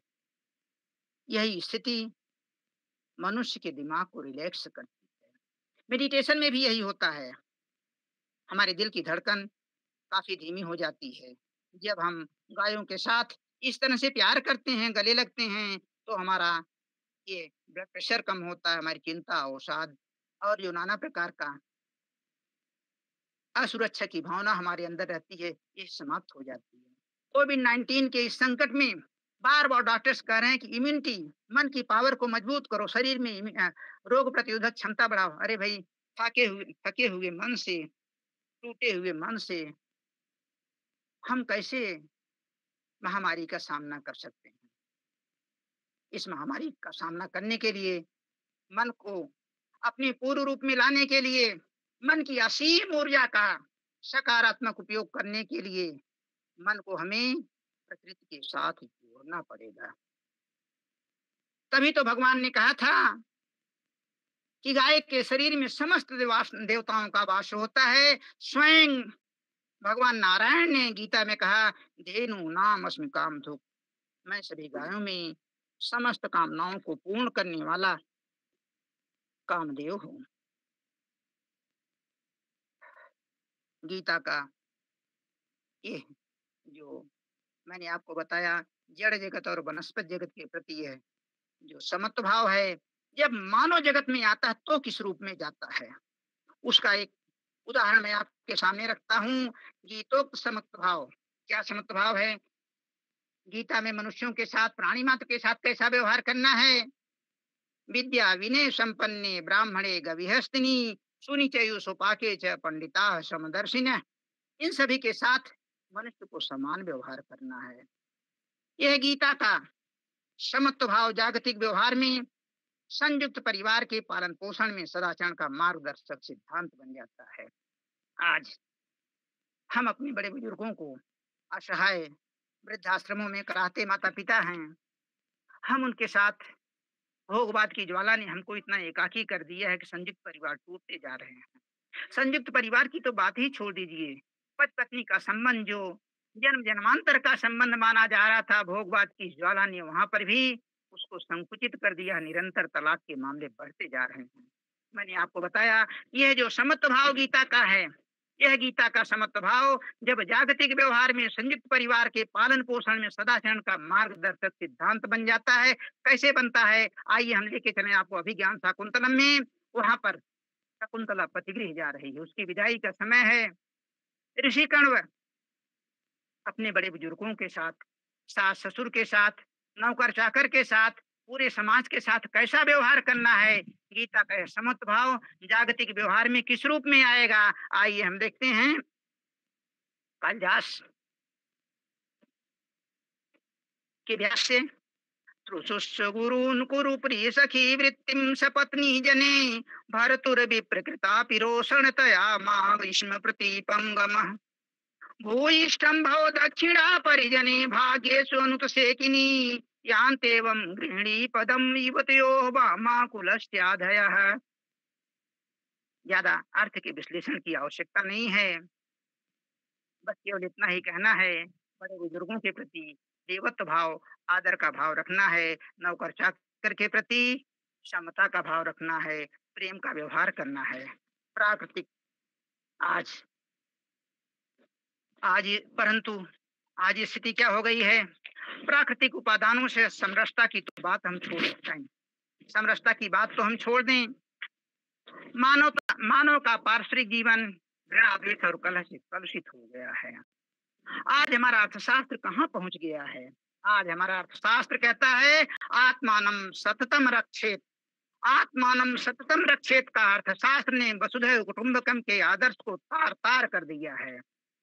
यही स्थिति मनुष्य के दिमाग को रिलैक्स करती है। मेडिटेशन में भी यही होता है। हमारे दिल की धड़कन काफ़ी धीमी हो जाती है। जब हम गायों के साथ इस तरह से प्यार करते हैं, गले लगते हैं, तो हमारा ये ब्लड प्रेशर कम होता है, हमारी चिंता, अवसाद और जो नाना प्रकार का असुरक्षा की भावना हमारे अंदर रहती है, ये समाप्त हो जाती है। कोविड-19 के इस संकट में बार-बार डॉक्टर्स कह रहे हैं कि इम्यूनिटी, मन की पावर को मजबूत करो, शरीर में रोग प्रतिरोधक क्षमता बढ़ाओ। अरे भई, थके हुए मन से, टूटे हुए मन से हम कैसे महामारी का सामना कर सकते हैं? इस महामारी का सामना करने के लिए मन को अपने पूर्ण रूप में लाने के लिए, मन की असीम ऊर्जा का सकारात्मक उपयोग करने के लिए मन को हमें प्रकृति के साथ जोड़ना पड़ेगा। तभी तो भगवान ने कहा था कि गाय के शरीर में समस्त देवताओं का वास होता है। स्वयं भगवान नारायण ने गीता में कहा, धेनु नाम अस्मि कामधुक्, मैं सभी गायों में समस्त कामनाओं को पूर्ण करने वाला कामदेव हूँ। गीता का ये जो मैंने आपको बताया, जड़ जगत और वनस्पत जगत के प्रति है जो समत्व भाव है, जब मानव जगत में आता है तो किस रूप में जाता है, उसका एक उदाहरण मैं आपके सामने रखता हूँ। गीतोक्त समत्व भाव। क्या समत्व भाव है? गीता में मनुष्यों के साथ, प्राणी मात्र के साथ कैसा व्यवहार करना है? विद्या विनय संपन्ने ब्राह्मणे गविहस्तिनी सुनिचयु सुपाके च पंडिता समदर्शिन। इन सभी के साथ मनुष्य को समान व्यवहार करना है। यह गीता का समत्व भाव जागतिक व्यवहार में संयुक्त परिवार के पालन पोषण में सदाचरण का मार्गदर्शक सिद्धांत बन जाता है। आज हम अपने बड़े बुजुर्गों को असहाय वृद्धाश्रमों में कराहते माता पिता हैं। हम उनके साथ भोगवाद की ज्वाला ने हमको इतना एकाकी कर दिया है कि संयुक्त परिवार टूटते जा रहे हैं। संयुक्त परिवार की तो बात ही छोड़ दीजिए, पति पत्नी का संबंध जो जन्म जन्मांतर का संबंध माना जा रहा था, भोगवाद की ज्वाला ने वहां पर भी उसको संकुचित कर दिया। निरंतर तलाक के मामले बढ़ते जा रहे हैं। मैंने आपको बताया यह जो समत्व भाव गीता का है, यह गीता का समत्व भाव जब जागतिक व्यवहार में संयुक्त परिवार के पालन पोषण में सदाचरण का मार्गदर्शक सिद्धांत बन जाता है। कैसे बनता है, आइए हम लेके चले आपको अभिज्ञान शाकुंतलम में। वहां पर शकुंतला पतिगृह जा रही है, उसकी विदाई का समय है। ऋषि कण्व अपने बड़े बुजुर्गों के साथ, सास ससुर के साथ, नौकर चाकर के साथ, पूरे समाज के साथ कैसा व्यवहार करना है, गीता का समत्व भाव जागतिक व्यवहार में किस रूप में आएगा, आइए हम देखते हैं। कालिदास के व्यास से त्रुशुश्च गुरून् कुरु प्रिय सखी वृत्तिं सपत्नी जने भर्तुर्विप्रकृता पिरोषणतया मा ग्रीष्म प्रतीपंगमः भूयिष्ठं भव दक्षिणा परिजने भाग्येषु अनुतसेकिनी यान्तेवं गृहिणी पदं युवतयोः वामाकुलस्याधयः। ज्यादा अर्थ के विश्लेषण की आवश्यकता नहीं है, बस केवल इतना ही कहना है, बड़े बुजुर्गों के प्रति देवत्व भाव, आदर का भाव रखना है, नौकर चाकर के प्रति समता का भाव रखना है, प्रेम का व्यवहार करना है। प्राकृतिक परंतु आज स्थिति क्या हो गई है, प्राकृतिक उपादानों से समरसता की तो बात हम छोड़ सकते हैं, समरसता की बात तो हम छोड़ दें। मानव का पारिस्परिक जीवन घृणा द्वेष और कलह से कलुषित हो गया है। आज हमारा अर्थशास्त्र कहाँ पहुंच गया है, आज हमारा अर्थशास्त्र कहता है आत्मानं सततम रक्षेत। आत्मानं सततम रक्षेत का अर्थशास्त्र ने वसुधैव कुटुंबकम के आदर्श को तार तार कर दिया है।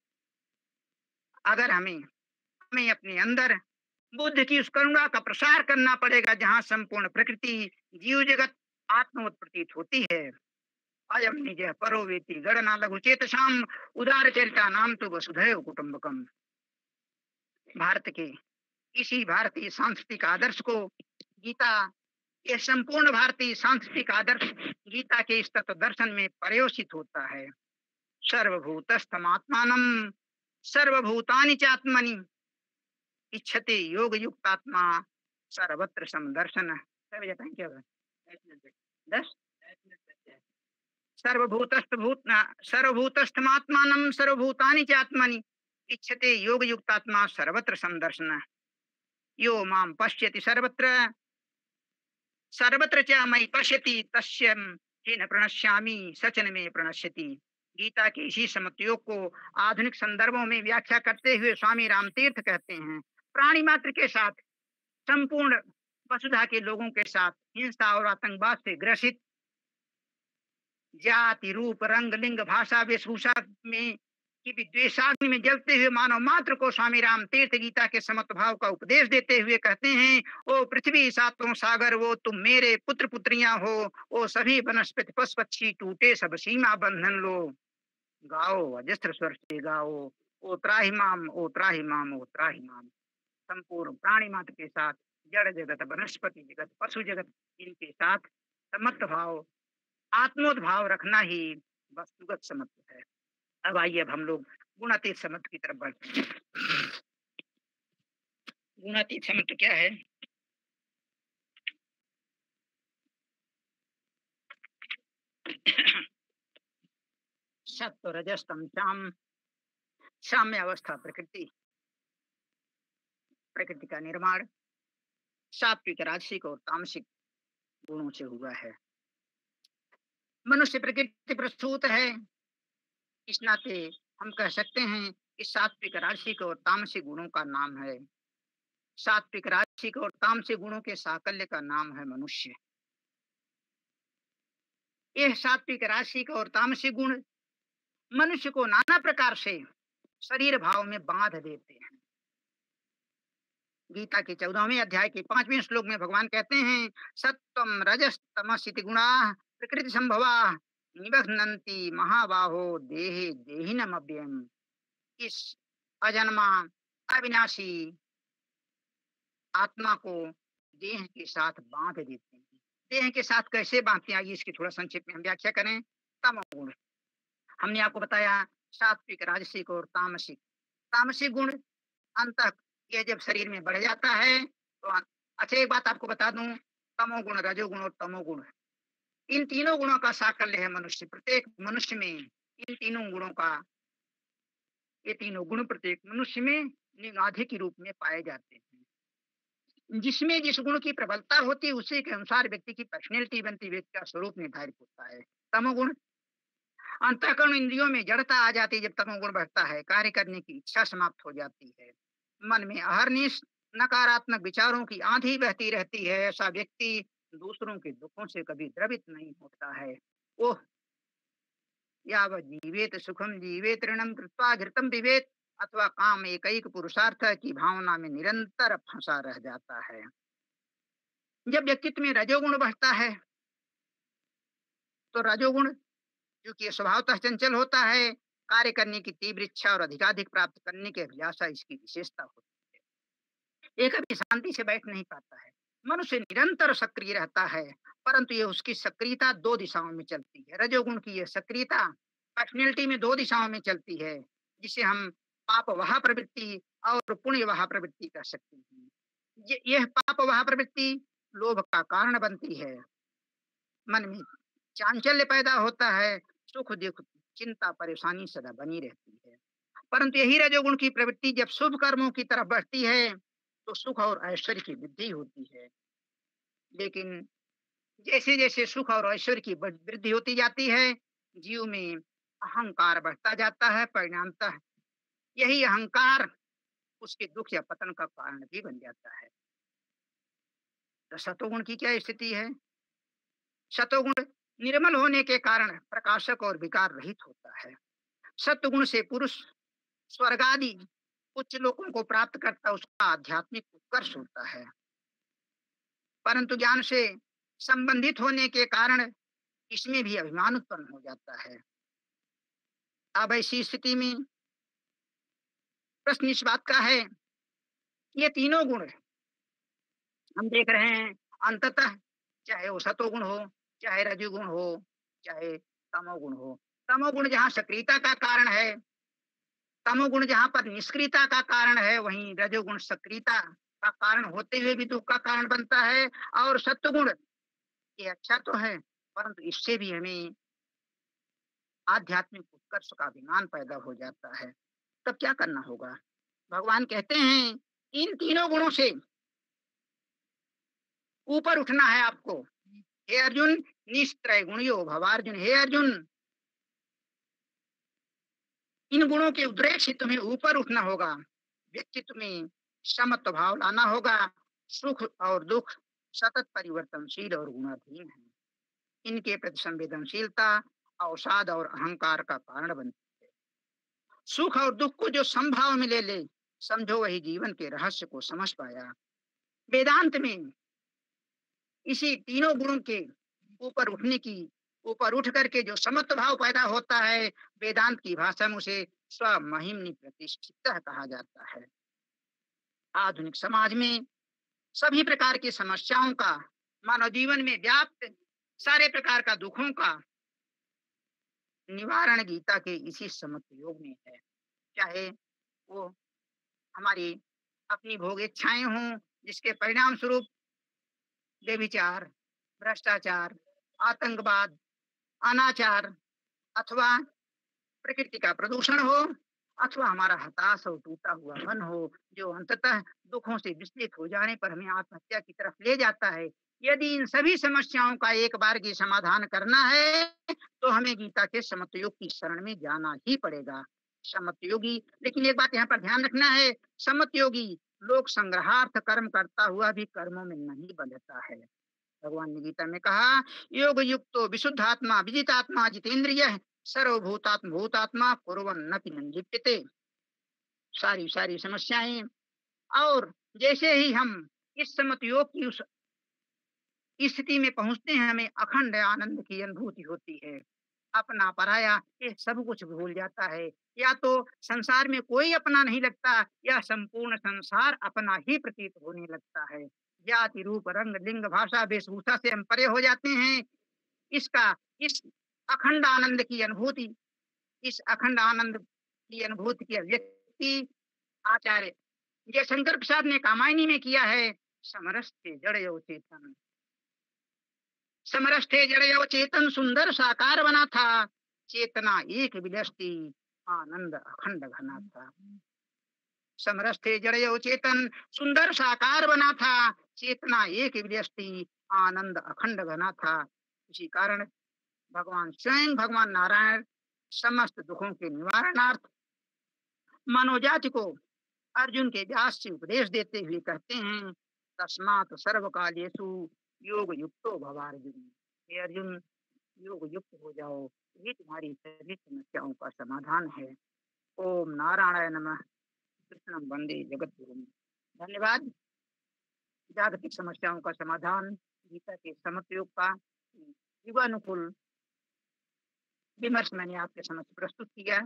अगर हमें अपने अंदर बुद्ध की उस करुणा का प्रसार करना पड़ेगा जहां संपूर्ण प्रकृति जीव जगत आत्मवत प्रतीत होती है। अयम निज परो वेति गणना लघु चेतसाम उदार चरिता नाम तो वसुधैव कुटुंबकम। भारत के इसी भारतीय सांस्कृतिक आदर्श को गीता, यह संपूर्ण भारतीय सांस्कृतिक आदर्श गीता के इस तत्व दर्शन में पर्योषित होता है। सर्वभूतस्थमात्मानं सर्वभूतानि चात्मनि इच्छते योग युक्तात्मा सर्वत्र समदर्शन। सर्वभूतस्थमात्मानं सर्वभूतानि चात्मनि इच्छते योग युक्तात्मा सर्वत्र समदर्शन। यो मां पश्यति सर्वत्र सर्वत्र च मयि पश्यति तस्यं येन प्रणश्यामि सचन में प्रणश्यति। गीता के इसी समत्योग को आधुनिक संदर्भों में व्याख्या करते हुए स्वामी रामतीर्थ कहते हैं, प्राणी मात्र के साथ, संपूर्ण वसुधा के लोगों के साथ हिंसा और आतंकवाद से ग्रसित, जाति रूप रंग लिंग भाषा वेशभूषा में की विद्वेषाग्नि में जलते हुए मानव मात्र को स्वामी रामतीर्थ गीता के समत्व भाव का उपदेश देते हुए कहते हैं, ओ पृथ्वी सातों सागर वो तुम मेरे पुत्र पुत्रियां हो, ओ सभी वनस्पति पशु पक्षी टूटे सब सीमा बंधन लो, गाओ अजस्त्र स्वर से गाओ, ओ त्राहि माम ओ त्राहि माम ओ त्राहि माम। संपूर्ण प्राणी मात्र के साथ जड़ जगत वनस्पति जगत पशु जगत इनके साथ समत्व भाव आत्मोद भाव रखना ही वस्तुगत समत्व है। अब आइए अब हम लोग गुणातीत समत्व की तरफ बढ़ते हैं। गुणातीत समत्व क्या है? सत्व रजस तम शाम, साम्य अवस्था प्रकृति, प्रकृति का निर्माण सात्विक राजसिक और तामसिक गुणों से हुआ है। मनुष्य प्रकृति प्रस्तुत है, इस नाते हम कह सकते हैं कि सात्विक राजसिक और तामसिक गुणों का नाम है, सात्विक राजसिक और तामसिक गुणों के साकल्य का नाम है मनुष्य। यह सात्विक राजसिक और तामसिक गुण मनुष्य को नाना प्रकार से शरीर भाव में बांध देते हैं। गीता के 14वें अध्याय के 5वें श्लोक में भगवान कहते हैं, सत्वम रजस तमसिति गुणा प्रकृति संभवा निबध्नन्ति महाबाहो देहे देहिनमव्ययम्। इस अजन्मा अविनाशी आत्मा को देह के साथ बांध देते हैं। देह के साथ कैसे बांधते हैं, आइए इसकी थोड़ा संक्षेप में हम व्याख्या करें। तमोगुण हमने आपको बताया, सात्विक, राजसिक और तामसिक। तामसिक गुण अंत ये जब शरीर में बढ़ जाता है तो अच्छा, एक बात आपको बता दूं, तमोगुण, रजोगुण और तमोगुण, इन तीनों गुणों का साकल्य है मनुष्य। प्रत्येक मनुष्य में इन तीनों गुणों का, ये तीनों गुण प्रत्येक मनुष्य में निगाधे के रूप में पाए जाते हैं। जिसमें जिस गुण की प्रबलता होती है उसी के अनुसार व्यक्ति की पर्सनैलिटी बनती, व्यक्ति का स्वरूप निर्धारित होता है। तमोगुण, अंतःकरण इंद्रियों में जड़ता आ जाती है। जब तमोगुण बढ़ता है, कार्य करने की इच्छा समाप्त हो जाती है, मन में अहर्निश नकारात्मक विचारों की आंधी बहती रहती है। ऐसा व्यक्ति दूसरों के दुखों से कभी द्रवित नहीं होता है। ओह यावत् जीवेत सुखम जीवेत ऋणम कृत्वा घृतम पिबेत, अथवा काम एकैक पुरुषार्थ की भावना में निरंतर फंसा रह जाता है। जब व्यक्तित्व में रजोगुण बढ़ता है तो रजोगुण क्योंकि स्वभावतः चंचल होता है, कार्य करने की तीव्र इच्छा और अधिकाधिक प्राप्त करने की अभिलाषा इसकी विशेषता होती है। एक कभी शांति से बैठ नहीं पाता है। मनुष्य निरंतर सक्रिय रहता है, परंतु ये उसकी सक्रियता दो दिशाओं में चलती है। रजोगुण की यह सक्रियता पर्सनैलिटी में दो दिशाओं में चलती है, जिसे हम पाप वहा प्रवृत्ति और पुण्य वहा प्रवृत्ति कह सकते हैं। यह पाप वहा प्रवृत्ति लोभ का कारण बनती है, मन में चांचल्य पैदा होता है, सुख दुख चिंता परेशानी सदा बनी रहती है। परंतु यही रजोगुण की प्रवृत्ति जब शुभ कर्मों की तरफ बढ़ती है तो सुख और ऐश्वर्य की वृद्धि होती है। लेकिन जैसे जैसे सुख और ऐश्वर्य की वृद्धि होती जाती है, जीव में अहंकार बढ़ता जाता है। परिणामतः यही अहंकार उसके दुख या पतन का कारण भी बन जाता है। तो सतोगुण की क्या स्थिति है? सतोगुण निर्मल होने के कारण प्रकाशक और विकार रहित होता है। सत्वगुण से पुरुष स्वर्ग आदि उच्च लोकों को प्राप्त करता, उसका आध्यात्मिक उत्कर्ष होता है। परंतु ज्ञान से संबंधित होने के कारण इसमें भी अभिमान उत्पन्न हो जाता है। अब ऐसी स्थिति में प्रश्न इस बात का है, ये तीनों गुण हम देख रहे हैं, अंततः चाहे वो सतोगुण हो, चाहे रजोगुण हो, चाहे तमोगुण हो। तमोगुण जहाँ सक्रियता का कारण है, तमोगुण जहाँ पर निष्क्रियता का कारण है, वहीं रजोगुण सक्रियता का कारण होते हुए भी दुख का कारण बनता है। और सत्वगुण ये अच्छा तो है, परंतु इससे भी हमें आध्यात्मिक उत्कर्ष का अभिमान पैदा हो जाता है। तब क्या करना होगा? भगवान कहते हैं इन तीनों गुणों से ऊपर उठना है आपको। हे अर्जुन, निस्त्रय गुणयो भवार्जुन। हे अर्जुन, इन गुणों के उद्रेक से तुम्हें ऊपर उठना होगा। व्यक्तित्व में समत्व भाव लाना होगा। सुख और दुख सतत परिवर्तनशील और गुणाधीन है। इनके प्रति संवेदनशीलता अवसाद और अहंकार का कारण बनती है। सुख और दुख को जो संभाव में ले ले, समझो वही जीवन के रहस्य को समझ पाया। वेदांत में इसी तीनों गुणों के ऊपर उठ करके जो समत्व भाव पैदा होता है, वेदांत की भाषा में उसे स्वमहिम्नि प्रतिष्ठित कहा जाता है। आधुनिक समाज में सभी प्रकार की समस्याओं का, मानव जीवन में व्याप्त सारे प्रकार का दुखों का निवारण गीता के इसी समत्व योग में है। चाहे वो हमारी अपनी भोग इच्छाएं हों, जिसके परिणाम स्वरूप व्यभिचार, भ्रष्टाचार, आतंकवाद, अनाचार, अथवा प्रकृति का प्रदूषण हो, अथवा हमारा हताश और टूटा हुआ मन हो, जो अंततः दुखों से विचलित हो जाने पर हमें आत्महत्या की तरफ ले जाता है। यदि इन सभी समस्याओं का एक बार की समाधान करना है तो हमें गीता के समत्व योग की शरण में जाना ही पड़ेगा। समत्व योगी, लेकिन एक बात यहाँ पर ध्यान रखना है, समत्व योगी लोक संग्रहार्थ कर्म करता हुआ भी कर्मों में नहीं बंधता है। भगवान ने गीता में कहा, योग युक्तो विशुद्धात्मा विजितात्मा जितेंद्रिय सर्वभूतात्म भूतात्मा कुर्वन् न लिप्यते। सारी समस्याएं और जैसे ही हम इस समत योग की उस स्थिति में पहुंचते हैं, हमें अखंड आनंद की अनुभूति होती है। अपना पराया ये सब कुछ भूल जाता है। या तो संसार में कोई अपना नहीं लगता, या संपूर्ण संसार अपना ही प्रतीत होने लगता है। जाति रूप रंग लिंग भाषा वेशभूषा से हम परे हो जाते हैं। इसका इस अखंड आनंद की अनुभूति, इस अखंड आनंद की अनुभूति की अभिव्यक्ति आचार्य जयशंकर प्रसाद ने कामायनी में किया है। समरस्ते जड़यो चेतन, समरस्ते जड़यो चेतन, सुंदर साकार बना था, चेतना एक विलसती, आनंद अखंड घना था। समरस्ते जड़यो चेतन, सुंदर साकार बना था, चेतना एक विलसती, आनंद अखंड घना था। इसी कारण भगवान स्वयं भगवान नारायण समस्त दुखों के निवारणार्थ मानवजाति को अर्जुन के व्यास से उपदेश देते हुए कहते हैं, तस्मात् सर्वकालेषु योग युक्तो भवार्जुन। हे अर्जुन, योग युक्त हो जाओ, ये तुम्हारी सभी समस्याओं का समाधान है। ओम नारायण नमः। कृष्णं वंदे जगत गुरुम। धन्यवाद। जागतिक समस्याओं का समाधान, गीता के समत योग का युगानुकूल विमर्श मैंने आपके समक्ष प्रस्तुत किया।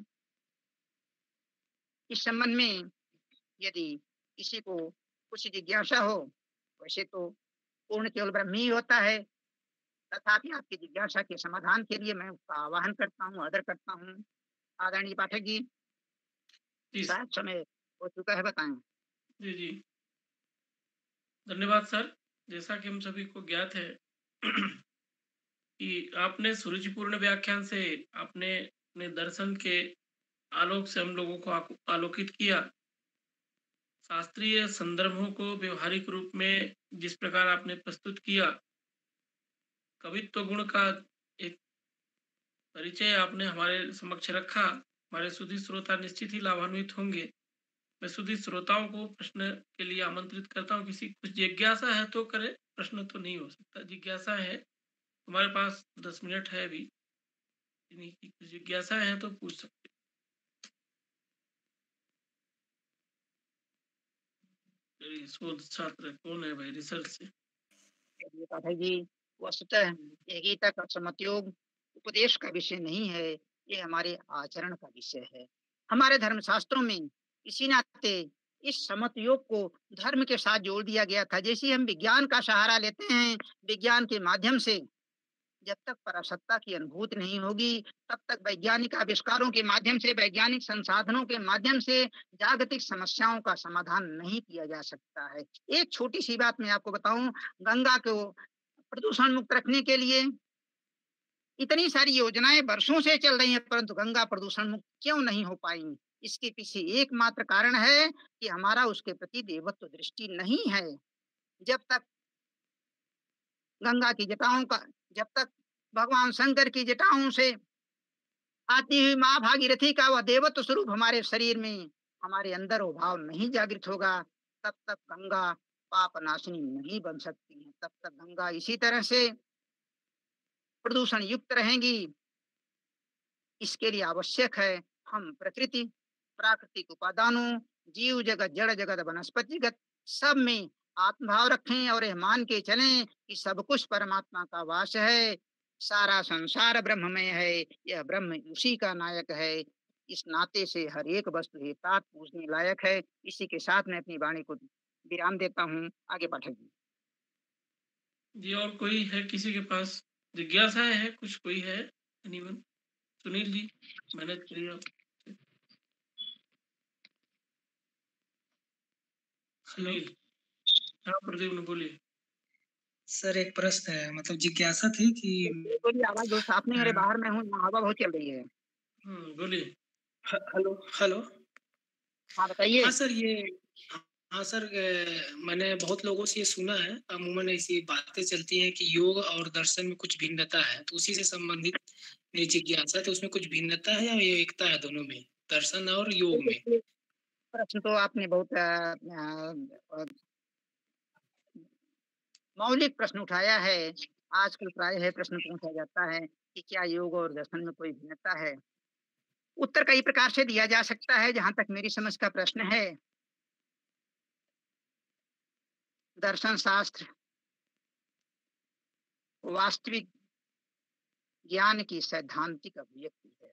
इस संबंध में यदि किसी को कुछ जिज्ञासा हो, वैसे तो पूर्ण केवल ब्रह्म ही होता है, तथापि आपकी जिज्ञासा के समाधान के लिए मैं उसका आवाहन करता हूँ, आदर करता हूँ। आदरणीय पाठक जी, शायद समय हो चुका है, बताएं। जी जी, धन्यवाद सर। जैसा कि हम सभी को ज्ञात है कि आपने सुरुचिपूर्ण व्याख्यान से आपने अपने दर्शन के आलोक से हम लोगों को आलोकित किया। शास्त्रीय संदर्भों को व्यवहारिक रूप में जिस प्रकार आपने प्रस्तुत किया, कवित्व गुण का एक परिचय आपने हमारे समक्ष रखा, हमारे सुधी श्रोता निश्चित ही लाभान्वित होंगे। मैं सुधी श्रोताओं को प्रश्न के लिए आमंत्रित करता हूँ। किसी कुछ जिज्ञासा है तो करे, प्रश्न तो नहीं हो सकता। जिज्ञासा है, हमारे पास 10 मिनट है अभी, कुछ जिज्ञासा है तो पूछ सकते। शोध छात्र कौन है भाई? रिसर्च से पाठक जी, वस्तुतः ये गीता का समत योग उपदेश का विषय नहीं है, ये हमारे आचरण का विषय है। हमारे धर्मशास्त्रों में इसी नाते इस समत योग को धर्म के साथ जोड़ दिया गया था। जैसे हम विज्ञान का सहारा लेते हैं, विज्ञान के माध्यम से जब तक परासत्ता की अनुभूति नहीं होगी, तब तक वैज्ञानिक आविष्कारों के माध्यम से, वैज्ञानिक संसाधनों के माध्यम से जागतिक समस्याओं का समाधान नहीं किया जा सकता है। एक छोटी सी बात मैं आपको बताऊं, गंगा को प्रदूषण मुक्त रखने के लिए इतनी सारी योजनाएं वर्षों से चल रही हैं, परंतु गंगा प्रदूषण मुक्त क्यों नहीं हो पाई? इसके पीछे एकमात्र कारण है कि हमारा उसके प्रति देवत्व दृष्टि नहीं है। जब तक गंगा की जटाओं का, जब तक भगवान शंकर की जटाओं से आती हुई माँ भागीरथी का वह देवत्व स्वरूप हमारे शरीर में, हमारे अंदर वो भाव नहीं जागृत होगा, तब तक गंगा पाप नाशिनी नहीं बन सकती है। तब तक गंगा इसी तरह से प्रदूषण युक्त रहेंगी। इसके लिए आवश्यक है हम प्रकृति, प्राकृतिक उपादानों, जीव जगत, जड़ जगत, वनस्पतिगत सब में आत्मभाव रखें और यह मान के चलें कि सब कुछ परमात्मा का वास है। सारा संसार ब्रह्ममय है, यह ब्रह्म उसी का नायक है। इस नाते से हर एक वस्तु हितात पूजने लायक है। इसी के साथ मैं अपनी वाणी को विराम देता हूँ। आगे पाठक जी। जी, और कोई है किसी के पास जिज्ञासा है? कुछ कोई है? एनीवन? सुनील जी, मैनेज करिए आप। सुनील, हाँ प्रदीप बोलिए। सर एक प्रश्न है, मतलब जिज्ञासा थी कि बोलिए, आवाज बहुत साफ नहीं, अरे बाहर में हूँ, हवा बहुत चल रही है। बोलिए। Hello hello. हाँ बताइए। हाँ सर, ये हाँ सर, मैंने बहुत लोगों से ये सुना है, अमूमन ऐसी बातें चलती हैं कि योग और दर्शन में कुछ भिन्नता है, तो उसी से संबंधित मेरी जिज्ञासा तो उसमें कुछ भिन्नता है या ये एकता है दोनों में, दर्शन और योग में? प्रश्न तो आपने बहुत मौलिक प्रश्न उठाया है। आजकल प्राय है प्रश्न पूछा जाता है कि क्या योग और दर्शन में कोई भिन्नता है। उत्तर कई प्रकार से दिया जा सकता है। जहां तक मेरी समझ का प्रश्न है, दर्शन शास्त्र वास्तविक ज्ञान की सैद्धांतिक अभिव्यक्ति है।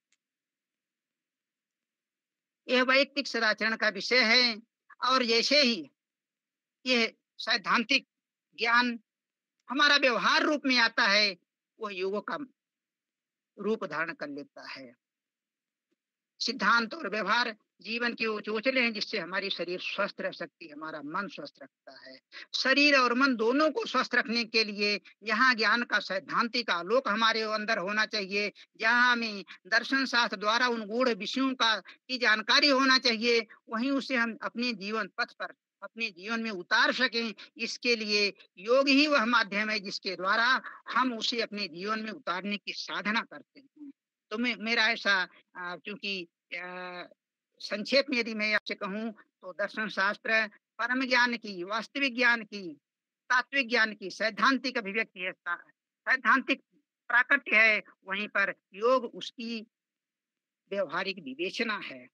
यह वैयक्तिक सदाचरण का विषय है, और जैसे ही यह सैद्धांतिक ज्ञान हमारा व्यवहार रूप में आता है, वह योगों का रूप धारण कर लेता है। सिद्धांत और व्यवहार जीवन के वो चोचले हैं जिससे हमारी शरीर स्वस्थ रह सकती है, हमारा मन स्वस्थ रखता है। शरीर और मन दोनों को स्वस्थ रखने के लिए यहाँ ज्ञान का सैद्धांतिक आलोक हमारे अंदर होना चाहिए, जहाँ हमें दर्शन शास्त्र द्वारा उन गूढ़ विषयों की जानकारी होना चाहिए, वहीं उसे हम अपने जीवन पथ पर अपने जीवन में उतार सकें। इसके लिए योग ही वह माध्यम है जिसके द्वारा हम उसे अपने जीवन में उतारने की साधना करते हैं। तो मेरा ऐसा क्योंकि संक्षेप में यदि मैं आपसे कहूं तो दर्शन शास्त्र परम ज्ञान की, वास्तविक ज्ञान की, तात्विक ज्ञान की सैद्धांतिक अभिव्यक्ति है, सैद्धांतिक प्राकट्य है। वहीं पर योग उसकी व्यवहारिक विवेचना है।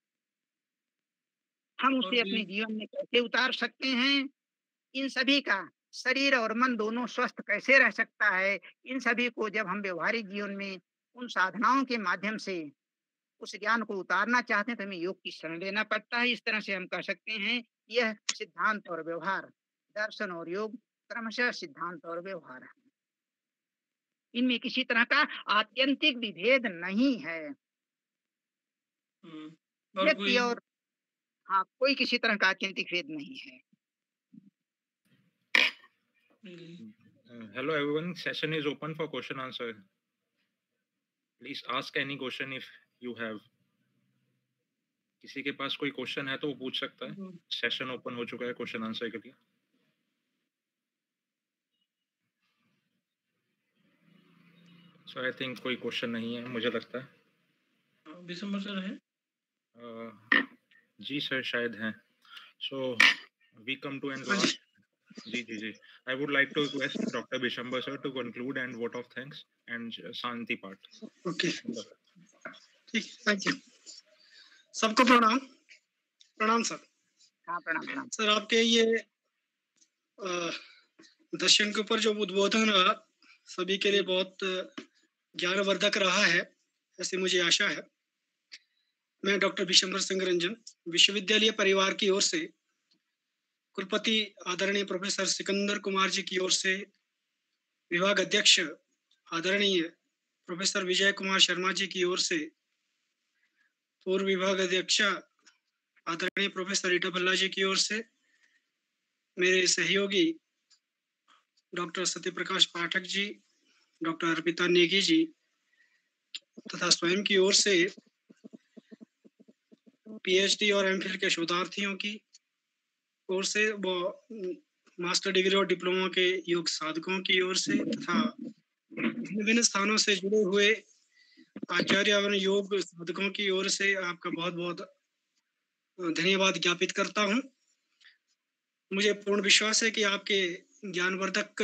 हम उसे अपने जीवन में कैसे उतार सकते हैं, इन सभी का शरीर और मन दोनों स्वस्थ कैसे रह सकता है, इन सभी को जब हम व्यवहारिक जीवन में उन साधनाओं के माध्यम से उस ज्ञान को उतारना चाहते हैं तो हमें योग की शरण लेना पड़ता है। इस तरह से हम कह सकते हैं यह सिद्धांत और व्यवहार, दर्शन और योग क्रमशः सिद्धांत और व्यवहार है। इनमें किसी तरह का आत्यंतिक विभेद नहीं है। व्यक्ति और हाँ, कोई किसी तरह का आत्यंतिक भेद नहीं है। Hello everyone, session is open for question answer. Please ask any question if you have. किसी के पास कोई क्वेश्चन है तो वो पूछ सकता है। सेशन ओपन हो चुका है क्वेश्चन आंसर के लिए। So I think कोई क्वेश्चन नहीं है मुझे लगता है। विशंबर सर है? जी सर शायद हैं। So we come to an last. जी। I would like to request Dr. Bishambar sir to conclude and vote of thanks and shanti part. Okay. ठीक, थैंक यू। सबको प्रणाम। प्रणाम सर। हाँ प्रणाम। सर आपके ये दर्शन के ऊपर जो उद्बोधन रहा सभी के लिए बहुत ज्ञानवर्धक रहा है, ऐसी मुझे आशा है। मैं डॉक्टर बिशंबर सिंह रंजन विश्वविद्यालय परिवार की ओर से कुलपति आदरणीय प्रोफेसर सिकंदर कुमार जी की ओर से, विभाग अध्यक्ष आदरणीय प्रोफेसर विजय कुमार शर्मा जी की ओर से, पूर्व विभाग अध्यक्ष आदरणीय प्रोफेसर रीटा भल्ला जी की ओर से, मेरे सहयोगी डॉक्टर सत्यप्रकाश पाठक जी, डॉक्टर अर्पिता नेगी जी तथा स्वयं की ओर से पीएचडी और एमफिल के शोधार्थियों की ओर से, वो मास्टर डिग्री और डिप्लोमा के योग साधकों की ओर से तथा विभिन्न स्थानों से जुड़े हुए आचार्य और योग साधकों की ओर से आपका बहुत बहुत धन्यवाद ज्ञापित करता हूं। मुझे पूर्ण विश्वास है कि आपके ज्ञानवर्धक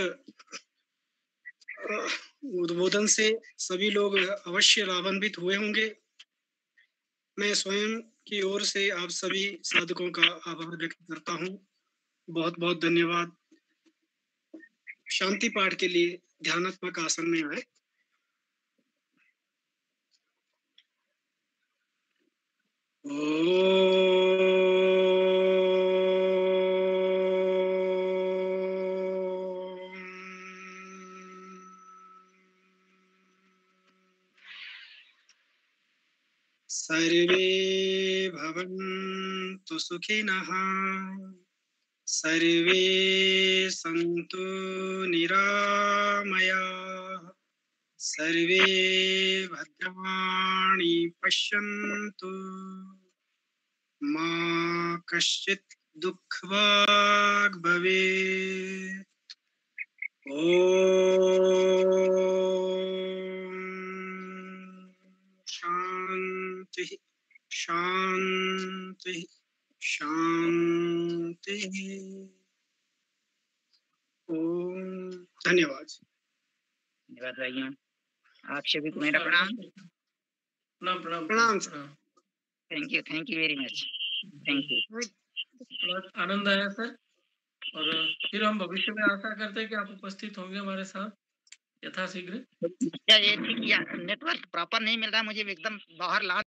उद्बोधन से सभी लोग अवश्य लाभान्वित हुए होंगे। मैं स्वयं की ओर से आप सभी साधकों का आभार व्यक्त करता हूं। बहुत बहुत धन्यवाद। शांति पाठ के लिए ध्यानात्मक आसन में आए। सर्वे भवन्तु सुखिनः, सर्वे सन्तु निरामयाः, सर्वे भद्राणि पश्यन्तु, मा कश्चित् दुःखभाग् भवेत्। शांति शांति शांति। ओम। धन्यवाद। धन्यवाद भाइयों, आप सभी को मेरा प्रणाम। प्रणाम। Thank you very much. Thank you. आनंद आया सर। और फिर हम भविष्य में आशा करते हैं कि आप उपस्थित होंगे हमारे साथ यथाशीघ्र। क्या ये थी कि नेटवर्क प्रॉपर नहीं मिल रहा है मुझे एकदम बाहर ला